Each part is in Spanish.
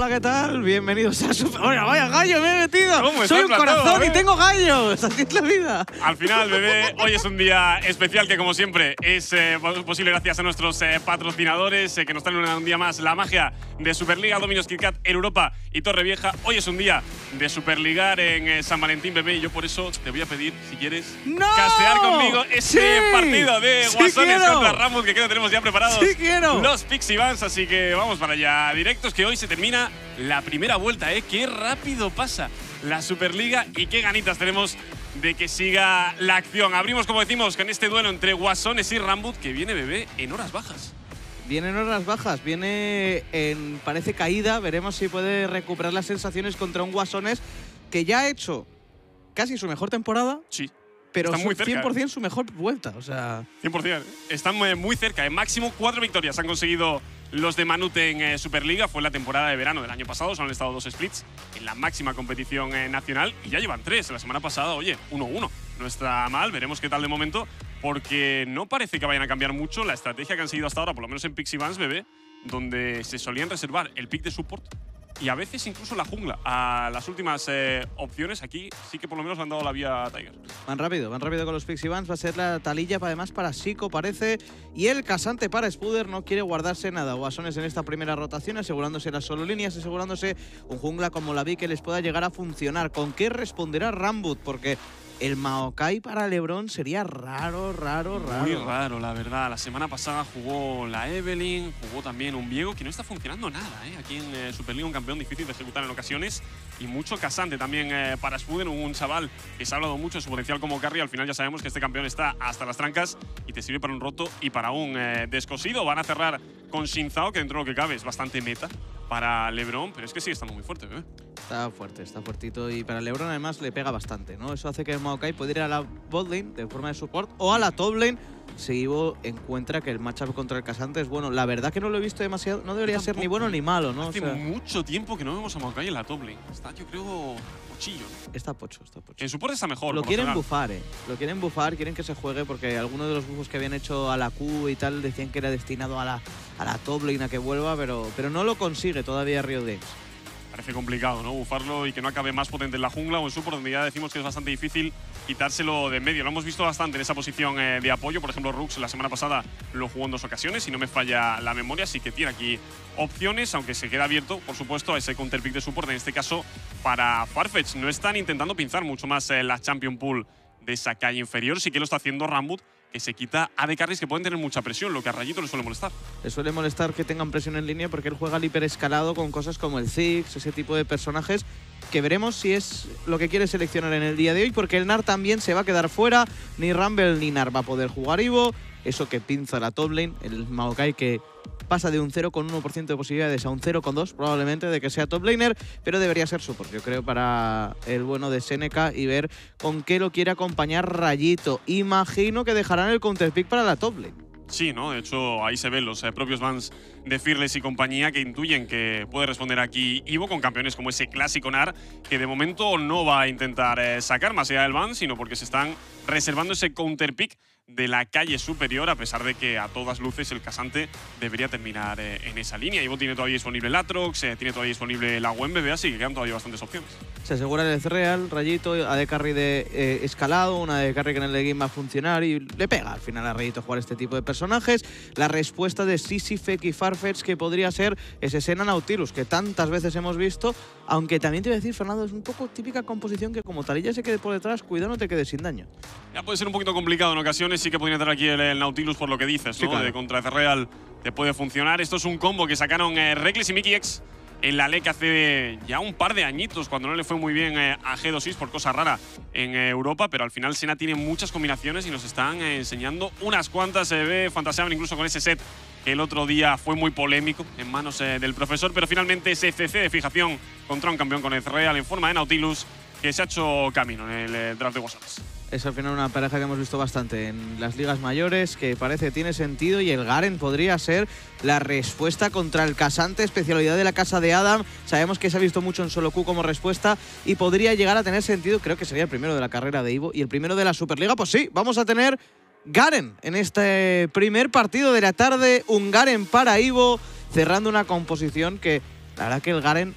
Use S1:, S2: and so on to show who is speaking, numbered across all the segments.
S1: Hola, ¿qué tal? Bienvenidos a Super... ¡Oye, vaya gallo me he metido!
S2: ¿Cómo
S1: ¡Soy un
S2: estás,
S1: corazón
S2: Platón,
S1: y tengo gallos! ¡Así es la vida!
S2: Al final, bebé, hoy es un día especial que, como siempre, es posible gracias a nuestros patrocinadores que nos traen un día más la magia de Superliga, Dominios KitKat en Europa y Torrevieja. Hoy es un día de Superligar en San Valentín, bebé, y yo por eso te voy a pedir, si quieres,
S1: ¡No!
S2: castear conmigo este
S1: ¡Sí!
S2: partido de
S1: ¡Sí
S2: Guasones
S1: quiero!
S2: contra Rambut, que creo que tenemos ya preparados
S1: ¡Sí quiero!
S2: los Pixie Vans, así que vamos para allá. Directos, que hoy se termina la primera vuelta, ¿eh? ¡Qué rápido pasa la Superliga y qué ganitas tenemos de que siga la acción! Abrimos, como decimos, con este duelo entre Guasones y Rambut, que viene, bebé, en horas bajas.
S1: Viene en horas bajas, viene en, parece, caída. Veremos si puede recuperar las sensaciones contra un Guasones que ya ha hecho casi su mejor temporada,
S2: Sí,
S1: pero
S2: están muy cerca,
S1: 100% su mejor vuelta. O sea,
S2: 100%. Están muy cerca. En máximo 4 victorias han conseguido los de Manute en Superliga. Fue la temporada de verano del año pasado. Solo han estado 2 splits en la máxima competición nacional y ya llevan 3. La semana pasada, oye, 1-1. No está mal. Veremos qué tal de momento, porque no parece que vayan a cambiar mucho la estrategia que han seguido hasta ahora, por lo menos en Pixie Vans, bebé, donde se solían reservar el pick de support y a veces incluso la jungla a las últimas opciones. Aquí sí que por lo menos le han dado la vía a Tiger.
S1: van rápido con los Pixie Vans. Va a ser la talilla además para Siko, parece. Y el casante para Spuder. No quiere guardarse nada. Guasones en esta primera rotación, asegurándose las solo líneas, asegurándose un jungla como la vi que les pueda llegar a funcionar. ¿Con qué responderá Rambut? Porque el Maokai para LeBron sería raro.
S2: Muy raro, la verdad. La semana pasada jugó la Evelynn, jugó también un Viego, que no está funcionando nada, ¿eh? Aquí en Superliga, un campeón difícil de ejecutar en ocasiones. Y mucho casante también para Spuden, un chaval que se ha hablado mucho de su potencial como carry. Al final ya sabemos que este campeón está hasta las trancas y te sirve para un roto y para un descosido. Van a cerrar con Shinzao, que dentro de lo que cabe es bastante meta para LeBron, pero es que sigue estando muy fuerte, bebé.
S1: Está fuerte, está fuertito, y para LeBron además le pega bastante, ¿no? Eso hace que el Maokai pueda ir a la bot lane de forma de support o a la top lane si Ivo encuentra que el matchup contra el casante es bueno. La verdad que no lo he visto demasiado, no debería ser ni bueno ni malo, ¿no?
S2: Hace mucho tiempo que no vemos a Maokai en la top lane. Está, yo creo, pochillo, ¿no?
S1: Está pocho.
S2: En support está mejor.
S1: Lo
S2: por
S1: quieren
S2: general.
S1: bufar, Lo quieren bufar, quieren que se juegue, porque algunos de los bufos que habían hecho a la Q y tal decían que era destinado a la top lane a que vuelva, pero no lo consigue todavía Riot Games.
S2: Parece complicado, ¿no? Bufarlo y que no acabe más potente en la jungla o en support, donde ya decimos que es bastante difícil quitárselo de en medio. Lo hemos visto bastante en esa posición de apoyo. Por ejemplo, Rux la semana pasada lo jugó en 2 ocasiones, si no me falla la memoria, así que tiene aquí opciones, aunque se queda abierto, por supuesto, a ese counterpick de support, en este caso para Farfetch. No están intentando pinzar mucho más la Champion Pool de esa calle inferior, sí que lo está haciendo Rambut, que se quita a de carries que pueden tener mucha presión, lo que a Rayito le suele molestar.
S1: Le suele molestar que tengan presión en línea porque él juega al hiperescalado con cosas como el Ziggs, ese tipo de personajes que veremos si es lo que quiere seleccionar en el día de hoy, porque el Nar también se va a quedar fuera. Ni Rumble ni Nar va a poder jugar Ivo. Eso que pinza la top lane, el Maokai que pasa de un 0,1% de posibilidades a un 0,2% probablemente de que sea top laner, pero debería ser support, yo creo, para el bueno de Seneca, y ver con qué lo quiere acompañar Rayito. Imagino que dejarán el counterpick para la top lane.
S2: Sí, ¿no? De hecho, ahí se ven los propios Vans de Fearless y compañía, que intuyen que puede responder aquí Ivo con campeones como ese clásico Nar, que de momento no va a intentar sacar más allá del Van, sino porque se están reservando ese counterpick de la calle superior, a pesar de que a todas luces el casante debería terminar en esa línea. Ivo tiene todavía disponible el Atrox, tiene todavía disponible la UMBB, así que quedan todavía bastantes opciones.
S1: Se asegura el real, Rayito, AD Carry de escalado, una AD Carry que en el game va a funcionar y le pega al final a Rayito jugar este tipo de personajes. La respuesta de Sisi, Fek y Farfetch, que podría ser ese Senna Nautilus que tantas veces hemos visto, aunque también te voy a decir, Fernando, es un poco típica composición que como Talilla se quede por detrás, cuidado no te quedes sin daño.
S2: Ya puede ser un poquito complicado en ocasiones, sí que podría entrar aquí el Nautilus por lo que dices,
S1: sí,
S2: ¿no?
S1: claro.
S2: De contra Real te puede funcionar. Esto es un combo que sacaron Reckless y Mickey X en la LEC hace ya un par de añitos, cuando no le fue muy bien a G2X por cosa rara en Europa, pero al final Senna tiene muchas combinaciones y nos están enseñando unas cuantas. Se ve, fantaseaban incluso con ese set que el otro día fue muy polémico en manos del profesor, pero finalmente ese CC de fijación contra un campeón con el Real en forma de Nautilus, que se ha hecho camino en el draft de Guasones.
S1: Es al final una pareja que hemos visto bastante en las ligas mayores, que parece que tiene sentido, y el Garen podría ser la respuesta contra el casante, especialidad de la casa de Adam. Sabemos que se ha visto mucho en solo Q como respuesta y podría llegar a tener sentido. Creo que sería el primero de la carrera de Ivo y el primero de la Superliga. Pues sí, vamos a tener Garen en este primer partido de la tarde, un Garen para Ivo, cerrando una composición que La verdad que el Garen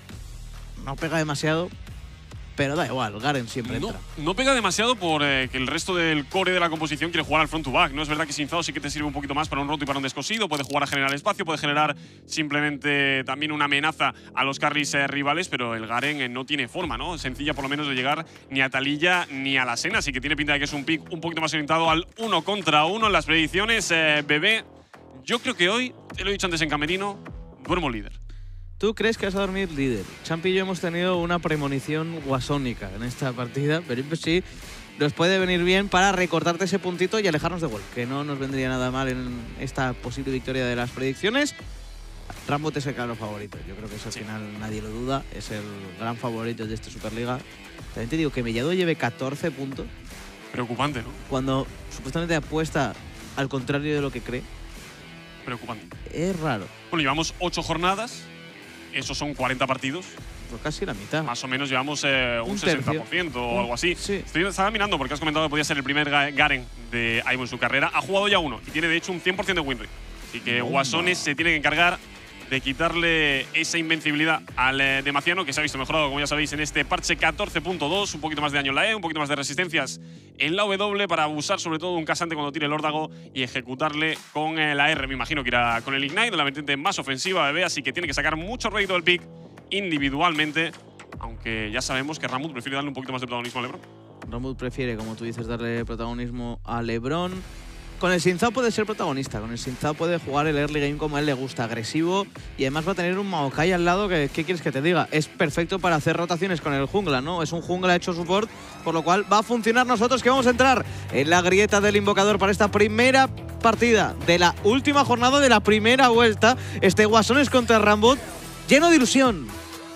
S1: no pega demasiado, pero da igual, Garen siempre entra.
S2: No pega demasiado por que el resto del core de la composición quiere jugar al front to back. No es verdad que Xin Zhao sí que te sirve un poquito más para un roto y para un descosido. Puede jugar a generar espacio, puede generar simplemente también una amenaza a los carries rivales, pero el Garen no tiene forma, ¿no? Sencilla por lo menos de llegar ni a Taliyah ni a la Senna. Así que tiene pinta de que es un pick un poquito más orientado al 1 contra 1 en las predicciones. Bebé, yo creo que hoy, te lo he dicho antes en camerino, duermo líder.
S1: ¿Tú crees que vas a dormir líder? Champi y yo hemos tenido una premonición guasónica en esta partida, pero sí nos puede venir bien para recortarte ese puntito y alejarnos de Wolf, que no nos vendría nada mal en esta posible victoria de las predicciones. Rambot es el claro favorito, yo creo que eso al final nadie lo duda, es el gran favorito de esta Superliga. También te digo que Mellado lleve 14 puntos.
S2: Preocupante, ¿no?
S1: Cuando supuestamente apuesta al contrario de lo que cree.
S2: Preocupante.
S1: Es raro.
S2: Bueno, llevamos 8 jornadas. Esos son 40 partidos.
S1: Pues casi la mitad.
S2: Más o menos llevamos un 60% o algo así.
S1: Sí.
S2: Estaba mirando porque has comentado que podía ser el primer Garen de Ivo en su carrera. Ha jugado ya uno y tiene de hecho un 100% de win rate. Así que Guasones se tiene que encargar de quitarle esa invencibilidad al Demaciano, que se ha visto mejorado, como ya sabéis, en este parche 14.2. Un poquito más de daño en la E, un poquito más de resistencias en la W para abusar sobre todo de un casante cuando tire el órdago y ejecutarle con la R. Me imagino que irá con el Ignite, la vertiente más ofensiva, Bebé, así que tiene que sacar mucho rédito del pick individualmente, aunque ya sabemos que Ramut prefiere darle un poquito más de protagonismo a LeBron.
S1: Ramut prefiere, como tú dices, darle protagonismo a LeBron. Con el Xin Zhao puede ser protagonista, con el Xin Zhao puede jugar el early game como a él le gusta, agresivo, y además va a tener un Maokai al lado que, ¿qué quieres que te diga? Es perfecto para hacer rotaciones con el jungla, ¿no? Es un jungla hecho support, por lo cual va a funcionar. Nosotros que vamos a entrar en la grieta del invocador para esta primera partida de la última jornada de la primera vuelta. Este Guasones contra Rambot, lleno de ilusión.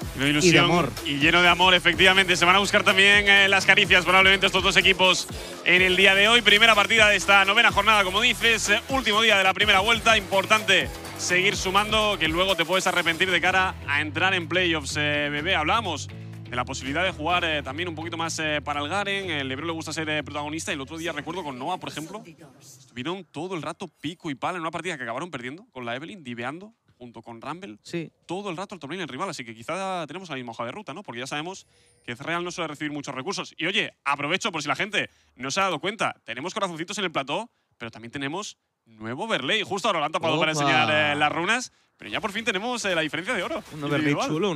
S2: Y de amor. Y lleno de amor, efectivamente. Se van a buscar también las caricias probablemente estos dos equipos en el día de hoy. Primera partida de esta novena jornada, como dices. Último día de la primera vuelta. Importante seguir sumando, que luego te puedes arrepentir de cara a entrar en playoffs. Bebé, hablábamos de la posibilidad de jugar también un poquito más para el Garen. El LeBron le gusta ser protagonista. Y el otro día recuerdo con Noah, por ejemplo, estuvieron todo el rato pico y pala en una partida que acabaron perdiendo con la Evelynn, diveando junto con Rumble,
S1: sí,
S2: todo el rato el top lane rival, así que quizá tenemos la misma hoja de ruta, ¿no? Porque ya sabemos que Real no suele recibir muchos recursos. Y oye, aprovecho por si la gente no se ha dado cuenta, tenemos corazoncitos en el plató, pero también tenemos nuevo overlay. Justo ahora lo han tapado para enseñar las runas, pero ya por fin tenemos la diferencia de oro.
S1: Un overlay chulo, un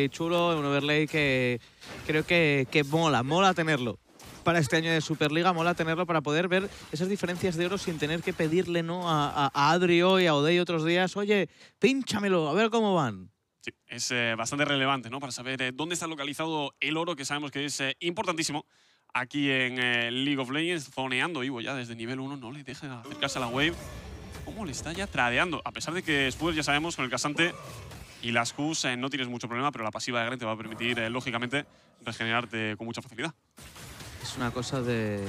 S1: overlay que creo que mola tenerlo. Para este año de Superliga mola tenerlo para poder ver esas diferencias de oro sin tener que pedirle, ¿no?, a Adri hoy, a Odey otros días, oye, pínchamelo, a ver cómo van.
S2: Sí, es bastante relevante, ¿no?, para saber dónde está localizado el oro, que sabemos que es importantísimo aquí en League of Legends, zoneando Ivo ya desde nivel 1, no le deja acercarse a la wave. ¿Cómo le está ya tradeando? A pesar de que Spurs, ya sabemos, con el casante y las Qs no tienes mucho problema, pero la pasiva de Garen te va a permitir, lógicamente, regenerarte con mucha facilidad.
S1: Es una cosa de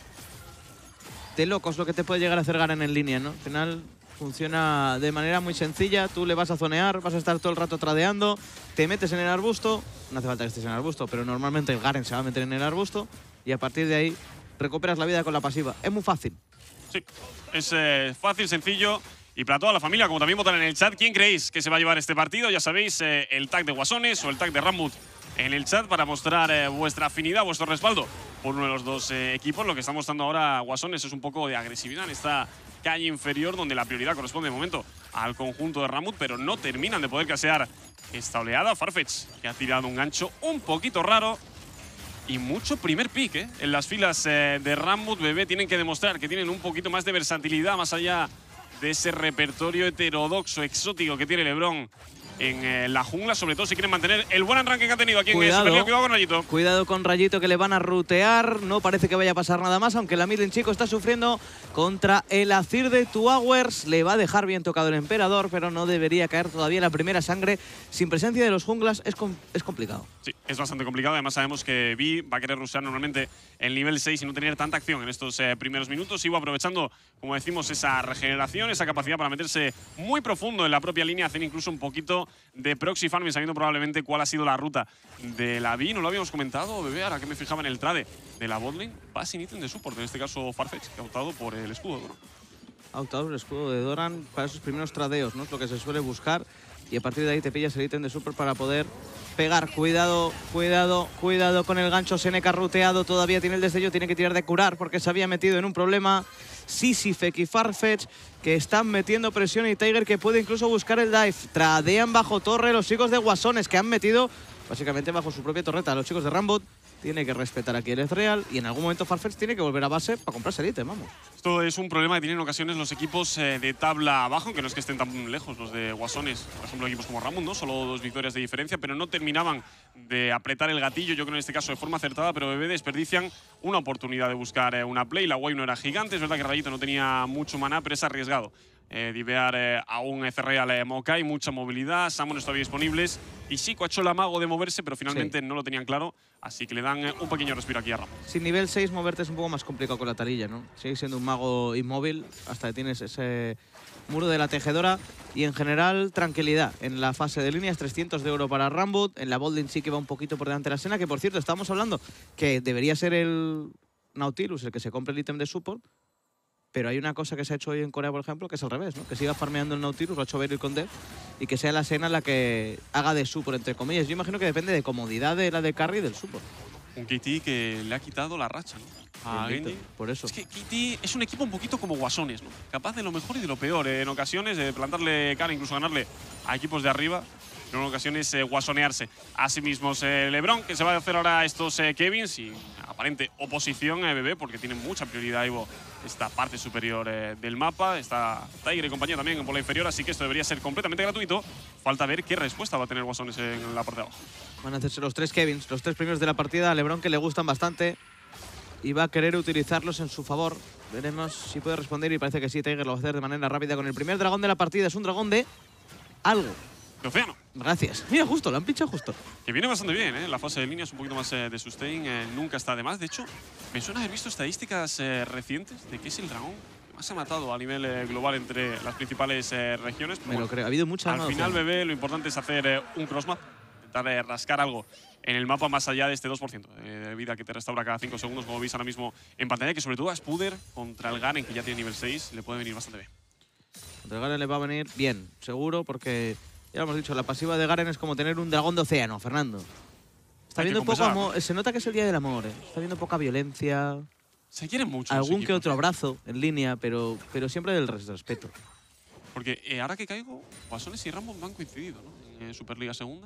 S1: locos lo que te puede llegar a hacer Garen en línea, ¿no? Al final funciona de manera muy sencilla, tú le vas a zonear, vas a estar todo el rato tradeando, te metes en el arbusto, no hace falta que estés en el arbusto, pero normalmente el Garen se va a meter en el arbusto y a partir de ahí recuperas la vida con la pasiva. Es muy fácil.
S2: Sí, es fácil, sencillo. Y para toda la familia, como también votan en el chat, ¿quién creéis que se va a llevar este partido? Ya sabéis, el tag de Guasones o el tag de Rambut en el chat para mostrar vuestra afinidad, vuestro respaldo por uno de los dos equipos. Lo que está mostrando ahora Guasones es un poco de agresividad en esta calle inferior, donde la prioridad corresponde de momento al conjunto de Rambut, pero no terminan de poder casear esta oleada. Farfetch, que ha tirado un gancho un poquito raro y mucho primer pick en las filas de Rambut. Bebé, tienen que demostrar que tienen un poquito más de versatilidad más allá de ese repertorio heterodoxo, exótico que tiene LeBron en la jungla, sobre todo si quieren mantener el buen arranque que han tenido aquí en Superliga. Cuidado con Rayito.
S1: Cuidado con Rayito, que le van a rutear. No parece que vaya a pasar nada más, aunque la mid lane, chico, está sufriendo contra el Azir de 2 Hours. Le va a dejar bien tocado el emperador, pero no debería caer todavía la primera sangre. Sin presencia de los junglas es complicado.
S2: Sí, es bastante complicado. Además sabemos que Vi va a querer rushear normalmente el nivel 6 y no tener tanta acción en estos primeros minutos. Sigo aprovechando, como decimos, esa regeneración, esa capacidad para meterse muy profundo en la propia línea, hacer incluso un poquito de proxy farming, sabiendo probablemente cuál ha sido la ruta de la Vi. No lo habíamos comentado, Bebé, ahora que me fijaba en el trade de la botlane. Va sin ítem de support, en este caso Farfetch, que ha optado por el escudo de Doran.
S1: Ha optado por el escudo de Doran para esos primeros tradeos, ¿no? Es lo que se suele buscar. y a partir de ahí te pillas el ítem de super para poder pegar. Cuidado, cuidado, cuidado con el gancho. Seneca ruteado, todavía tiene el destello, tiene que tirar de curar porque se había metido en un problema. Sisifek y Farfetch que están metiendo presión y Tiger que puede incluso buscar el dive. Tradean bajo torre los chicos de Guasones que han metido básicamente bajo su propia torreta. Los chicos de Rambot tiene que respetar aquí el Ezreal y en algún momento Farfetch tiene que volver a base para comprarse el ítem, vamos.
S2: Esto es un problema que tienen en ocasiones los equipos de tabla abajo, aunque no es que estén tan lejos los de Guasones. Por ejemplo, equipos como Rambot, ¿no? Solo 2 victorias de diferencia, pero no terminaban de apretar el gatillo, yo creo en este caso de forma acertada, pero BB desperdician una oportunidad de buscar una play. La wave no era gigante, es verdad que Rayito no tenía mucho maná, pero es arriesgado. Divear a un Ezreal Maokai, mucha movilidad, Summoners todavía disponibles. Y Zico ha hecho el amago de moverse, pero finalmente no lo tenían claro. Así que le dan un pequeño respiro aquí a Rambot.
S1: Sin nivel 6 moverte es un poco más complicado con la tarilla, ¿no? Sigue siendo un mago inmóvil hasta que tienes ese muro de la tejedora. Y en general, tranquilidad. En la fase de líneas, 300 de oro para Rambot. En la bolding sí que va un poquito por delante de la Sena, que por cierto, estábamos hablando que debería ser el Nautilus el que se compre el ítem de support. Pero hay una cosa que se ha hecho hoy en Corea, por ejemplo, que es al revés, ¿no? Que siga farmeando el Nautilus, lo ha hecho Beryl con Dev, y que sea la Sena la que haga de support, entre comillas. Yo imagino que depende de comodidad de la de carry y del support.
S2: Un KT que le ha quitado la racha, ¿no? A Genji.
S1: Por eso.
S2: Es que KT es un equipo un poquito como Guasones, ¿no? Capaz de lo mejor y de lo peor. En ocasiones de plantarle cara, incluso ganarle a equipos de arriba. Pero en ocasiones guasonearse. Asimismo, LeBron, que se va a hacer ahora a estos Kevins y aparente oposición BB, porque tiene mucha prioridad Ivo esta parte superior del mapa. Está Tiger y compañía también en bola inferior, así que esto debería ser completamente gratuito. Falta ver qué respuesta va a tener Guasones en la parte de abajo.
S1: Van a hacerse los 3 Kevins, los 3 primeros de la partida. A LeBron que le gustan bastante y va a querer utilizarlos en su favor. Veremos si puede responder y parece que sí, Tiger lo va a hacer de manera rápida con el primer dragón de la partida. Es un dragón de algo.
S2: De Océano.
S1: Gracias. Mira, justo, lo han pinchado justo.
S2: Que viene bastante bien, ¿eh? La fase de línea es un poquito más de sustain, nunca está de más. De hecho, me suena haber visto estadísticas recientes de que es el dragón que más ha matado a nivel global entre las principales regiones.
S1: Me lo creo, ha habido mucha.
S2: Al final, BB, lo importante es hacer un crossmap, intentar rascar algo en el mapa más allá de este 2% de vida que te restaura cada 5 segundos, como veis ahora mismo en pantalla, que sobre todo a Spuder contra el Garen, que ya tiene nivel 6, le puede venir bastante bien.
S1: Contra el Garen le va a venir bien, seguro, porque ya lo hemos dicho, la pasiva de Garen es como tener un dragón de océano, Fernando. Está viendo poco amor, se nota que es el día del amor, está viendo poca violencia.
S2: Se quieren mucho.
S1: Algún que otro abrazo en línea, pero siempre del respeto.
S2: Porque ahora que caigo, Guasones y Rambot no han coincidido, ¿no? En Superliga Segunda.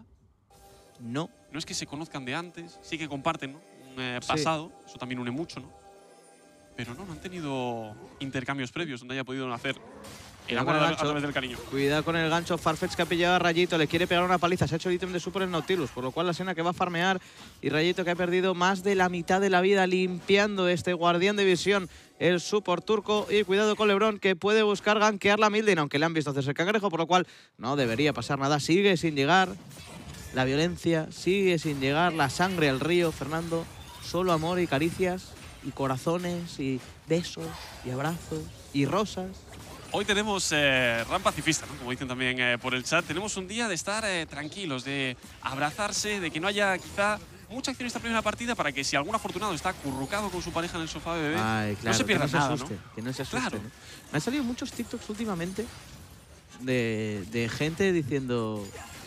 S1: No.
S2: No es que se conozcan de antes, sí que comparten, ¿no? Un pasado, sí. Eso también une mucho, ¿no? Pero no han tenido intercambios previos donde haya podido hacer el amor a través del cariño.
S1: Cuidado con el gancho. Farfetch que ha pillado a Rayito, le quiere pegar una paliza. Se ha hecho el ítem de super en Nautilus, por lo cual la Sena que va a farmear y Rayito que ha perdido más de la mitad de la vida limpiando este guardián de visión, el support turco. Y cuidado con LeBron que puede buscar gankear la Mildin, aunque le han visto hacerse el cangrejo, por lo cual no debería pasar nada. Sigue sin llegar la violencia, sigue sin llegar la sangre al río, Fernando. Solo amor y caricias y corazones y besos y abrazos y rosas.
S2: Hoy tenemos RAM pacifista, ¿no? Como dicen también por el chat. Tenemos un día de estar tranquilos, de abrazarse, de que no haya quizá mucha acción en esta primera partida para que si algún afortunado está acurrucado con su pareja en el sofá de bebé,
S1: claro,
S2: no se pierda nada, ¿no?
S1: Que no se asuste,
S2: Claro.
S1: ¿no? Me han salido muchos TikToks últimamente de gente diciendo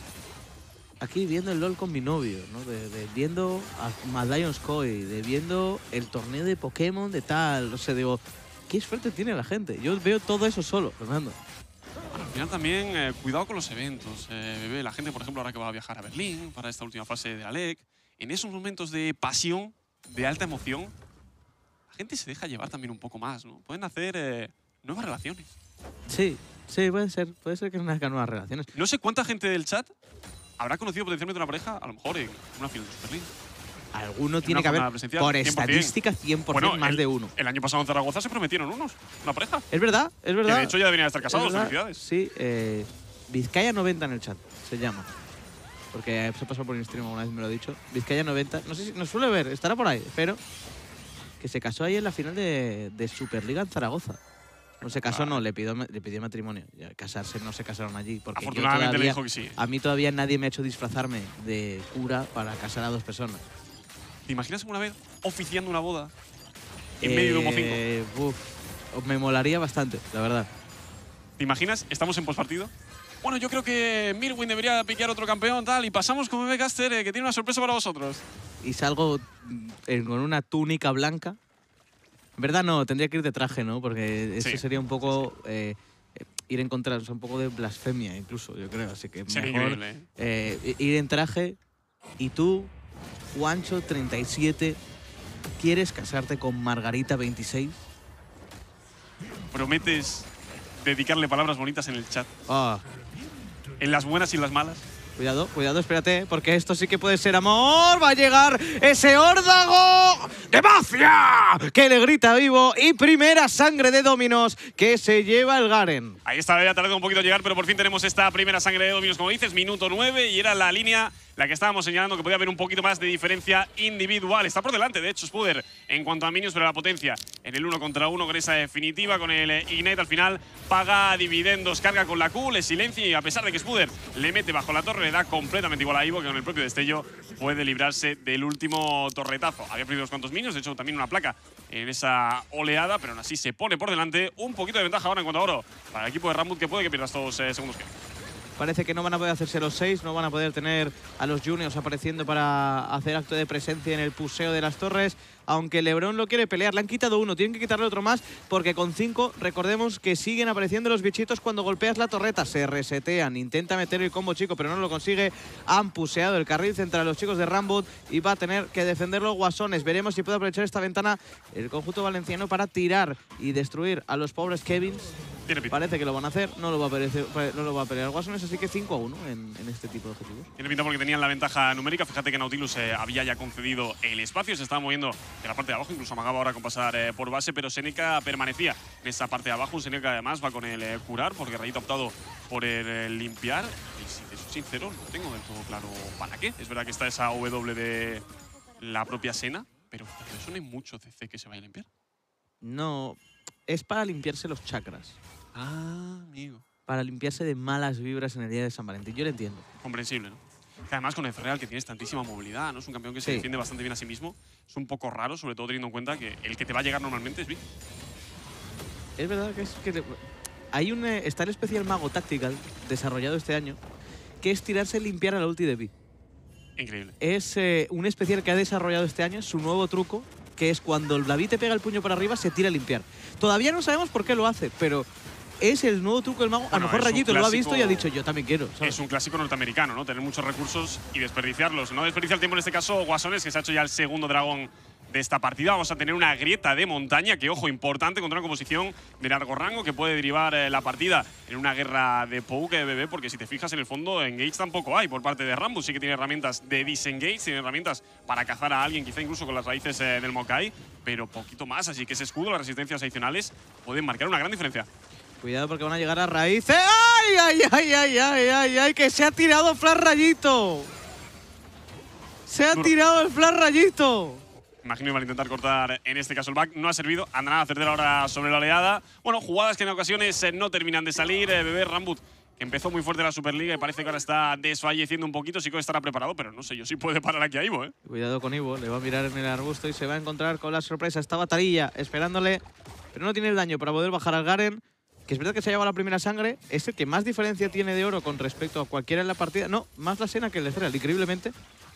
S1: aquí viendo el LOL con mi novio, ¿no? De viendo a Mad Lions Koi, de viendo el torneo de Pokémon de tal, no sé, digo, qué suerte tiene la gente. Yo veo todo eso solo, Fernando.
S2: Bueno, al final también cuidado con los eventos, bebé. La gente, por ejemplo, ahora que va a viajar a Berlín para esta última fase de Alec, en esos momentos de pasión, de alta emoción, la gente se deja llevar también un poco más, ¿no? Pueden hacer nuevas relaciones.
S1: Sí, puede ser que nazcan nuevas relaciones.
S2: No sé cuánta gente del chat habrá conocido potencialmente una pareja, a lo mejor en una final de Superliga.
S1: Alguno tiene que haber, por
S2: 100%.
S1: estadística, 100%
S2: bueno,
S1: más de uno.
S2: El año pasado en Zaragoza se prometieron una pareja.
S1: Es verdad, es verdad.
S2: Que de hecho ya deberían estar casados, felicidades.
S1: Sí, Vizcaya 90 en el chat, se llama. Porque se ha pasado por el stream alguna vez, me lo ha dicho. Vizcaya 90, no sé si nos suele ver, estará por ahí, pero que se casó ahí en la final de Superliga en Zaragoza. No se casó, no, le pidió matrimonio. Ya, casarse no se casaron allí. Porque
S2: afortunadamente le dijo que sí.
S1: A mí todavía nadie me ha hecho disfrazarme de cura para casar a 2 personas.
S2: ¿Te imaginas alguna vez oficiando una boda en medio de un Mocinco?
S1: Me molaría bastante, la verdad.
S2: ¿Te imaginas? Estamos en postpartido Bueno, yo creo que Mirwin debería piquear otro campeón, tal, y pasamos con BBcaster, que tiene una sorpresa para vosotros.
S1: Y salgo con una túnica blanca. En verdad no, tendría que ir de traje, ¿no? Porque eso sería un poco ir en contra, o sea, un poco de blasfemia incluso, yo creo. Así que mejor ir en traje. Y tú, Juancho 37, ¿quieres casarte con Margarita 26?
S2: ¿Prometes dedicarle palabras bonitas en el chat?
S1: Ah.
S2: ¿En las buenas y en las malas?
S1: Cuidado, cuidado, espérate, porque esto sí que puede ser amor. Va a llegar ese órdago de Mafia que le grita vivo. Y primera sangre de Dominos que se lleva el Garen.
S2: Ahí está, había tardado un poquito en llegar, pero por fin tenemos esta primera sangre de Dominos, como dices, minuto 9, y era la línea la que estábamos señalando que podía haber un poquito más de diferencia individual. Está por delante, de hecho, Spuder en cuanto a minions, pero la potencia en el 1 contra 1 con esa definitiva, con el Ignite al final, paga dividendos, carga con la Q, le silencia y a pesar de que Spuder le mete bajo la torre, le da completamente igual a Ivo, que con el propio destello puede librarse del último torretazo. Había perdido unos cuantos minions, de hecho también una placa en esa oleada, pero aún así se pone por delante. Un poquito de ventaja ahora en cuanto a oro para el equipo de Rambut, que puede que pierda estos segundos que…
S1: Parece que no van a poder hacerse los 6, no van a poder tener a los juniors apareciendo para hacer acto de presencia en el puseo de las torres, aunque LeBron lo quiere pelear. Le han quitado uno, tienen que quitarle otro más, porque con 5, recordemos que siguen apareciendo los bichitos cuando golpeas la torreta. Se resetean, intenta meter el combo chico, pero no lo consigue. Han puseado el carril central a los chicos de Rambut y va a tener que defender los guasones. Veremos si puede aprovechar esta ventana el conjunto valenciano para tirar y destruir a los pobres Kevins. Parece que lo van a hacer, no lo va a pelear Guasones, así que 5-1 en este tipo de objetivos.
S2: Tiene pinta porque tenían la ventaja numérica. Fíjate que Nautilus había ya concedido el espacio, se estaba moviendo de la parte de abajo, incluso amagaba ahora con pasar por base, pero Seneca permanecía en esa parte de abajo. Un Seneca además va con el curar, porque Rayito ha optado por el limpiar. Y si te soy sincero, no tengo del todo claro para qué. Es verdad que está esa W de la propia Sena, pero eso no hay mucho CC que se vaya a limpiar.
S1: No, es para limpiarse los chakras.
S2: Ah, amigo.
S1: Para limpiarse de malas vibras en el día de San Valentín. Yo lo entiendo.
S2: Comprensible, ¿no? Que además con el Ferreal, que tienes tantísima movilidad, ¿no? Es un campeón que se defiende bastante bien a sí mismo. Es un poco raro, sobre todo teniendo en cuenta que el que te va a llegar normalmente es Vic.
S1: Es verdad que hay está el especial Mago Tactical desarrollado este año, que es tirarse y limpiar a la ulti de Vic.
S2: Increíble.
S1: Es un especial que ha desarrollado este año, su nuevo truco, que es cuando el Blaví te pega el puño para arriba, se tira a limpiar. Todavía no sabemos por qué lo hace, pero es el nuevo truco del mago. A lo mejor Rayito lo ha visto y ha dicho, yo también quiero, ¿sabes?
S2: Es un clásico norteamericano, ¿no? Tener muchos recursos y desperdiciarlos. No desperdiciar el tiempo en este caso Guasones, que se ha hecho ya el segundo dragón de esta partida. Vamos a tener una grieta de montaña, que ojo, importante contra una composición de largo rango que puede derivar la partida en una guerra de poke de bebé, porque si te fijas en el fondo, engage tampoco hay por parte de Rambut. Sí que tiene herramientas de disengage, tiene herramientas para cazar a alguien, quizá incluso con las raíces del Mokai, pero poquito más. Así que ese escudo, las resistencias adicionales, pueden marcar una gran diferencia.
S1: Cuidado porque van a llegar a raíces. ¡Ay, ay, ay, ay, ay, ay, ay! ¡Que se ha tirado Flash Rayito! ¡Se ha tirado el Flash Rayito!
S2: Imagino que van a intentar cortar en este caso el back. No ha servido. Andarán a hacer ahora sobre la oleada. Bueno, jugadas que en ocasiones no terminan de salir. Bebé Rambut, que empezó muy fuerte la Superliga y parece que ahora está desfalleciendo un poquito. Sí que estará preparado, pero no sé yo si puede parar aquí a Ivo, ¿eh?
S1: Cuidado con Ivo. Le va a mirar en el arbusto y se va a encontrar con la sorpresa. Estaba Tarilla esperándole, pero no tiene el daño para poder bajar al Garen. Que es verdad que se ha llevado la primera sangre, es el que más diferencia tiene de oro con respecto a cualquiera en la partida. No, más la Sena que el de Ferreal, increíblemente.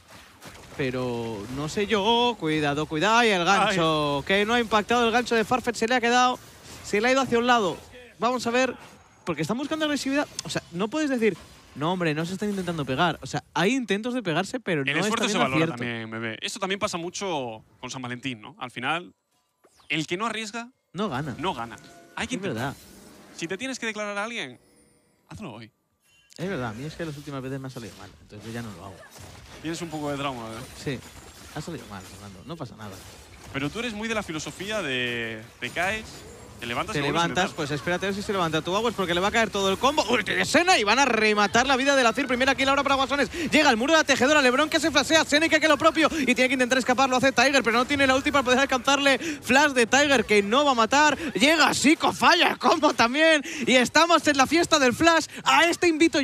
S1: Pero no sé yo, cuidado, cuidado. ¡Ay, el gancho! Ay. Que no ha impactado el gancho de Farfetch, se le ha quedado, se le ha ido hacia un lado. Vamos a ver, porque están buscando agresividad. O sea, no puedes decir, no hombre, no se están intentando pegar. O sea, hay intentos de pegarse, pero no está bien acierto. El esfuerzo se valora
S2: también, bebé. Esto también pasa mucho con San Valentín, ¿no? Al final, el que no arriesga…
S1: no gana.
S2: No gana. Hay que intentar.
S1: Es verdad.
S2: Si te tienes que declarar a alguien, hazlo hoy.
S1: Es verdad, a mí es que las últimas veces me ha salido mal, entonces yo ya no lo hago.
S2: Tienes un poco de trauma, ¿eh?
S1: Sí, ha salido mal, Fernando, no pasa nada.
S2: Pero tú eres muy de la filosofía de te caes, te levantas…
S1: Te levantas, pues espérate a ver si se levanta tu agua, es porque le va a caer todo el combo. Ulti de Sena y van a rematar la vida de la Cir. Primera kill ahora para Guasones. Llega el muro de la tejedora, LeBron que se flashea, Seneca que lo propio y tiene que intentar escapar, lo hace Tiger, pero no tiene la ulti para poder alcanzarle. Flash de Tiger que no va a matar. Llega Zico, falla el combo también y estamos en la fiesta del Flash. A este invito yo.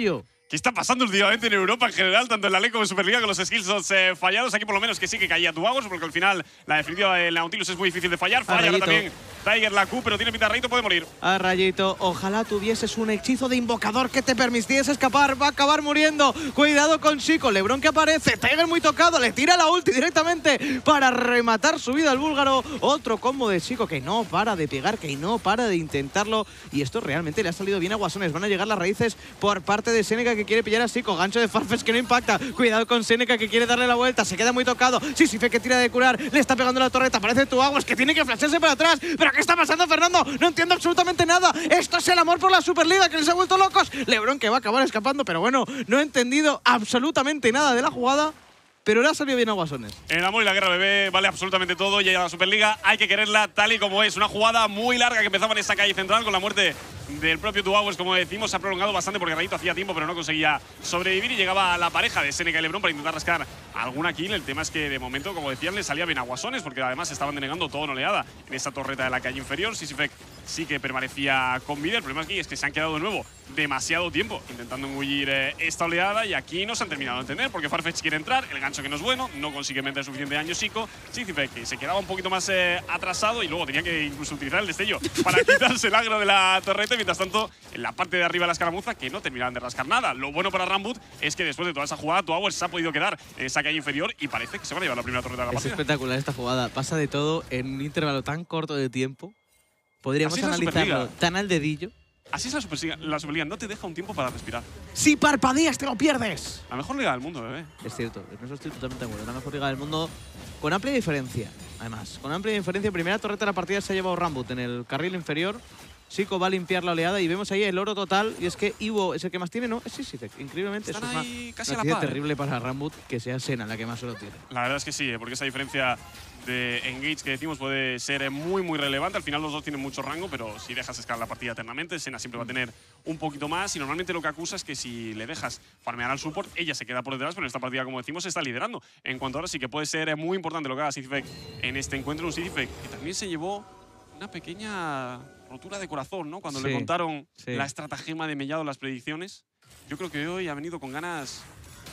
S2: ¿Qué está pasando últimamente en Europa en general, tanto en la LEC como en Superliga, con los skillshots fallados? Aquí por lo menos que sí que caía Tuagos, porque al final la definitiva del Nautilus es muy difícil de fallar. Falla ahora también Tiger la Q, pero tiene pinta de Rayito, puede morir.
S1: A Rayito, ojalá tuvieses un hechizo de invocador que te permitiese escapar. Va a acabar muriendo. Cuidado con Chico. LeBron que aparece. Tiger muy tocado. Le tira la ulti directamente para rematar su vida al búlgaro. Otro combo de Chico que no para de pegar, que no para de intentarlo. Y esto realmente le ha salido bien a Guasones. Van a llegar las raíces por parte de Seneca que quiere pillar a Chico. Gancho de Farfetch que no impacta. Cuidado con Seneca que quiere darle la vuelta. Se queda muy tocado. Sisife que tira de curar. Le está pegando la torreta. Parece Tuagos que tiene que flashearse para atrás. ¿Pero qué está pasando, Fernando? No entiendo absolutamente nada. Esto es el amor por la Superliga que les ha vuelto locos. LeBron que va a acabar escapando, pero bueno, no he entendido absolutamente nada de la jugada. Pero le ha salido bien a Guasones.
S2: El amor y la guerra, bebé, vale absolutamente todo. Y a la Superliga hay que quererla tal y como es. Una jugada muy larga que empezaba en esa calle central con la muerte del propio Tuagos, como decimos. Se ha prolongado bastante porque Rayito hacía tiempo, pero no conseguía sobrevivir. Y llegaba la pareja de Seneca y LeBron para intentar rascar alguna kill. El tema es que, de momento, como decían, le salía bien a Guasones, porque además estaban denegando toda una oleada en esa torreta de la calle inferior. Sisifek sí que permanecía con vida. El problema aquí es que se han quedado de nuevo demasiado tiempo intentando engullir esta oleada. Y aquí no se han terminado de entender, porque Farfetch quiere entrar. El gancho que no es bueno, no consigue meter suficiente daño Chico. Sisifek que se quedaba un poquito más atrasado y luego tenía que incluso utilizar el destello para quitarse el agro de la torreta. Mientras tanto, en la parte de arriba de la escaramuza, que no terminaban de rascar nada. Lo bueno para Rambut es que después de toda esa jugada, Tuagos se ha podido quedar en esa calle inferior y parece que se van a llevar la primera torreta de la partida.
S1: Es espectacular esta jugada. Pasa de todo en un intervalo tan corto de tiempo. Podríamos analizarlo tan al dedillo.
S2: Así es la Superliga, no te deja un tiempo para respirar.
S1: Si parpadeas, te lo pierdes.
S2: La mejor liga del mundo, bebé.
S1: Es cierto, en eso estoy totalmente de acuerdo. La mejor liga del mundo con amplia diferencia. Además, con amplia diferencia. Primera torreta de la partida se ha llevado Rambut en el carril inferior. Chico va a limpiar la oleada y vemos ahí el oro total. Y es que Ivo es el que más tiene, ¿no? Sí, increíblemente.
S2: Están
S1: eso es
S2: ahí
S1: una
S2: casi a la
S1: noticia
S2: par,
S1: terrible para Rambut que sea Senna la que más oro tiene.
S2: La verdad es que sí, porque esa diferencia de engage que decimos puede ser muy, muy relevante. Al final los dos tienen mucho rango, pero si dejas escalar la partida eternamente, Senna siempre va a tener un poquito más. Y normalmente lo que acusa es que si le dejas farmear al support, ella se queda por detrás, pero en esta partida, como decimos, se está liderando. En cuanto ahora sí que puede ser muy importante lo que haga Sisifek en este encuentro. Un Sisifek que también se llevó una pequeña rotura de corazón, ¿no? Cuando le contaron la estratagema de Mellado, las predicciones. Yo creo que hoy ha venido con ganas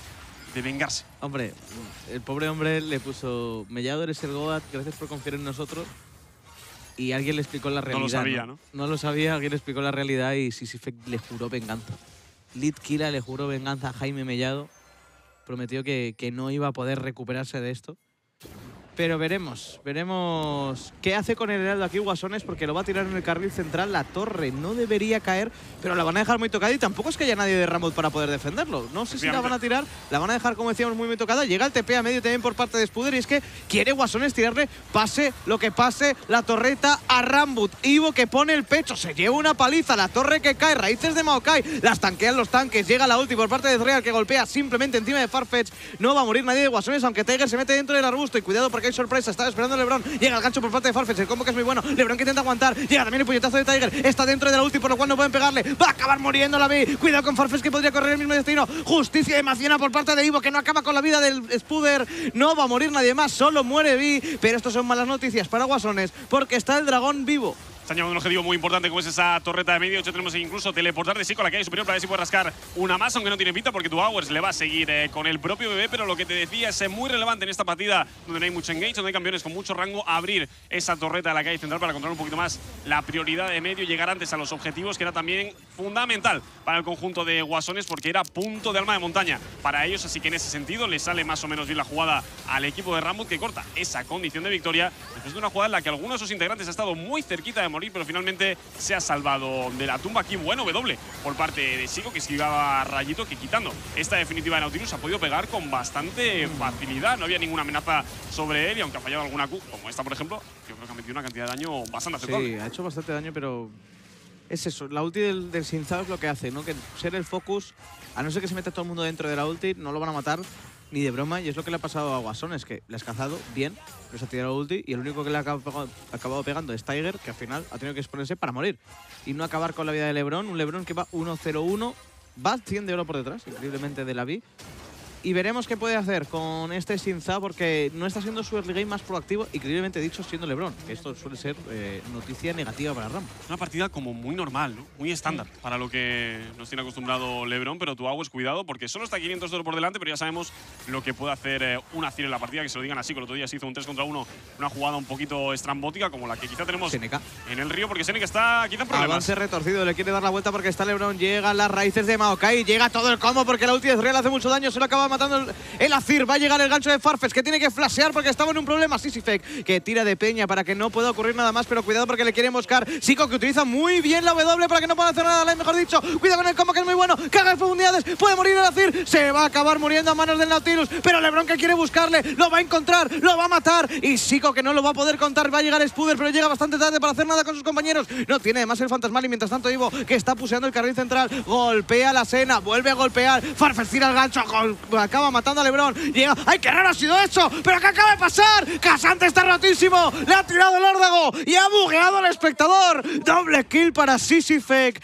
S2: de vengarse.
S1: Hombre, el pobre hombre le puso Mellado, eres el Goat, gracias por confiar en nosotros. Y alguien le explicó la realidad.
S2: No lo sabía, ¿no?
S1: No lo sabía, alguien le explicó la realidad y Sisifek le juró venganza. Litkila le juró venganza a Jaime Mellado. Prometió que no iba a poder recuperarse de esto. Pero veremos qué hace con el Heraldo aquí Guasones, porque lo va a tirar en el carril central. La torre no debería caer, pero la van a dejar muy tocada y tampoco es que haya nadie de Rambut para poder defenderlo. No sé si la van a tirar, la van a dejar, como decíamos, muy tocada. Llega el TP a medio también por parte de Spuder y es que quiere Guasones tirarle, pase lo que pase, la torreta a Rambut. Ivo que pone el pecho, se lleva una paliza, la torre que cae, raíces de Maokai, las tanquean los tanques, llega la ulti por parte de Real que golpea simplemente encima de Farfetch. No va a morir nadie de Guasones, aunque Tiger se mete dentro del arbusto y cuidado porque hay sorpresa, estaba esperando LeBron, llega el gancho por parte de Farfetch, el combo que es muy bueno, LeBron que intenta aguantar, llega también el puñetazo de Tiger, está dentro de la ulti por lo cual no pueden pegarle, va a acabar muriendo la B, cuidado con Farfetch que podría correr el mismo destino, justicia de Maciana por parte de Ivo que no acaba con la vida del Spuder, no va a morir nadie más, solo muere B, pero estos son malas noticias para Guasones porque está el dragón vivo.
S2: Están llevando un objetivo muy importante como es esa torreta de medio. Tenemos incluso teleportar de Chico a la calle superior para ver si puede rascar una más, aunque no tiene pinta porque Tuagos le va a seguir con el propio bebé. Pero lo que te decía es muy relevante en esta partida donde no hay mucho engage, donde hay campeones con mucho rango, abrir esa torreta de la calle central para controlar un poquito más la prioridad de medio y llegar antes a los objetivos, que era también fundamental para el conjunto de Guasones porque era punto de alma de montaña para ellos. Así que en ese sentido le sale más o menos bien la jugada al equipo de Rambut, que corta esa condición de victoria después de una jugada en la que algunos de sus integrantes ha estado muy cerquita de morir, pero finalmente se ha salvado de la tumba. Aquí bueno W por parte de Chico, que esquivaba a Rayito, que quitando esta definitiva de Nautilus ha podido pegar con bastante facilidad. No había ninguna amenaza sobre él y aunque ha fallado alguna Q, como esta por ejemplo, yo creo que ha metido una cantidad de daño bastante aceptable.
S1: Sí, ha hecho bastante daño, pero es eso, la ulti del Sinzao es lo que hace, ¿no? Que ser el focus, a no ser que se meta todo el mundo dentro de la ulti, no lo van a matar ni de broma, y es lo que le ha pasado a Guasones, que le has cazado bien, pero se ha tirado ulti y el único que le ha acabado pegando es Tiger, que al final ha tenido que exponerse para morir y no acabar con la vida de LeBron. Un LeBron que va 1-0-1, va 100 de oro por detrás, increíblemente de la B. Y veremos qué puede hacer con este Sinza, porque no está siendo su early game más proactivo, increíblemente dicho, siendo LeBron. Que esto suele ser noticia negativa para Ram.
S2: Una partida como muy normal, ¿no? Muy estándar para lo que nos tiene acostumbrado LeBron, pero tú, Aguas, cuidado, porque solo está 500 de oro por delante, pero ya sabemos lo que puede hacer una Ciro en la partida, que se lo digan así, que el otro día se hizo un 3 contra 1, una jugada un poquito estrambótica, como la que quizá tenemos
S1: Seneca
S2: en el Río, porque Seneca está quizá en problemas.
S1: Avance retorcido, le quiere dar la vuelta porque está LeBron, llega a las raíces de Maokai, llega todo el combo porque la ulti de Real hace mucho daño, se lo acaba matando el Azir, va a llegar el gancho de Farfetch, que tiene que flashear porque estaba en un problema. Sisifek, que tira de peña para que no pueda ocurrir nada más, pero cuidado porque le quieren buscar. Zico, que utiliza muy bien la W para que no pueda hacer nada, mejor dicho. Cuidado con el combo, que es muy bueno, caga de profundidades, puede morir el Azir, se va a acabar muriendo a manos del Nautilus, pero LeBron, que quiere buscarle, lo va a encontrar, lo va a matar, y Zico, que no lo va a poder contar, va a llegar Spuder, pero llega bastante tarde para hacer nada con sus compañeros. No tiene además el fantasmal, y mientras tanto Ivo, que está puseando el carril central, golpea la Sena, vuelve a golpear, Farfetch tira el gancho, acaba matando a LeBron, llega, ¡ay, qué raro ha sido eso! ¿Pero qué acaba de pasar? Casante está rotísimo, le ha tirado el órdago y ha bugueado al espectador. Doble kill para Sisifek,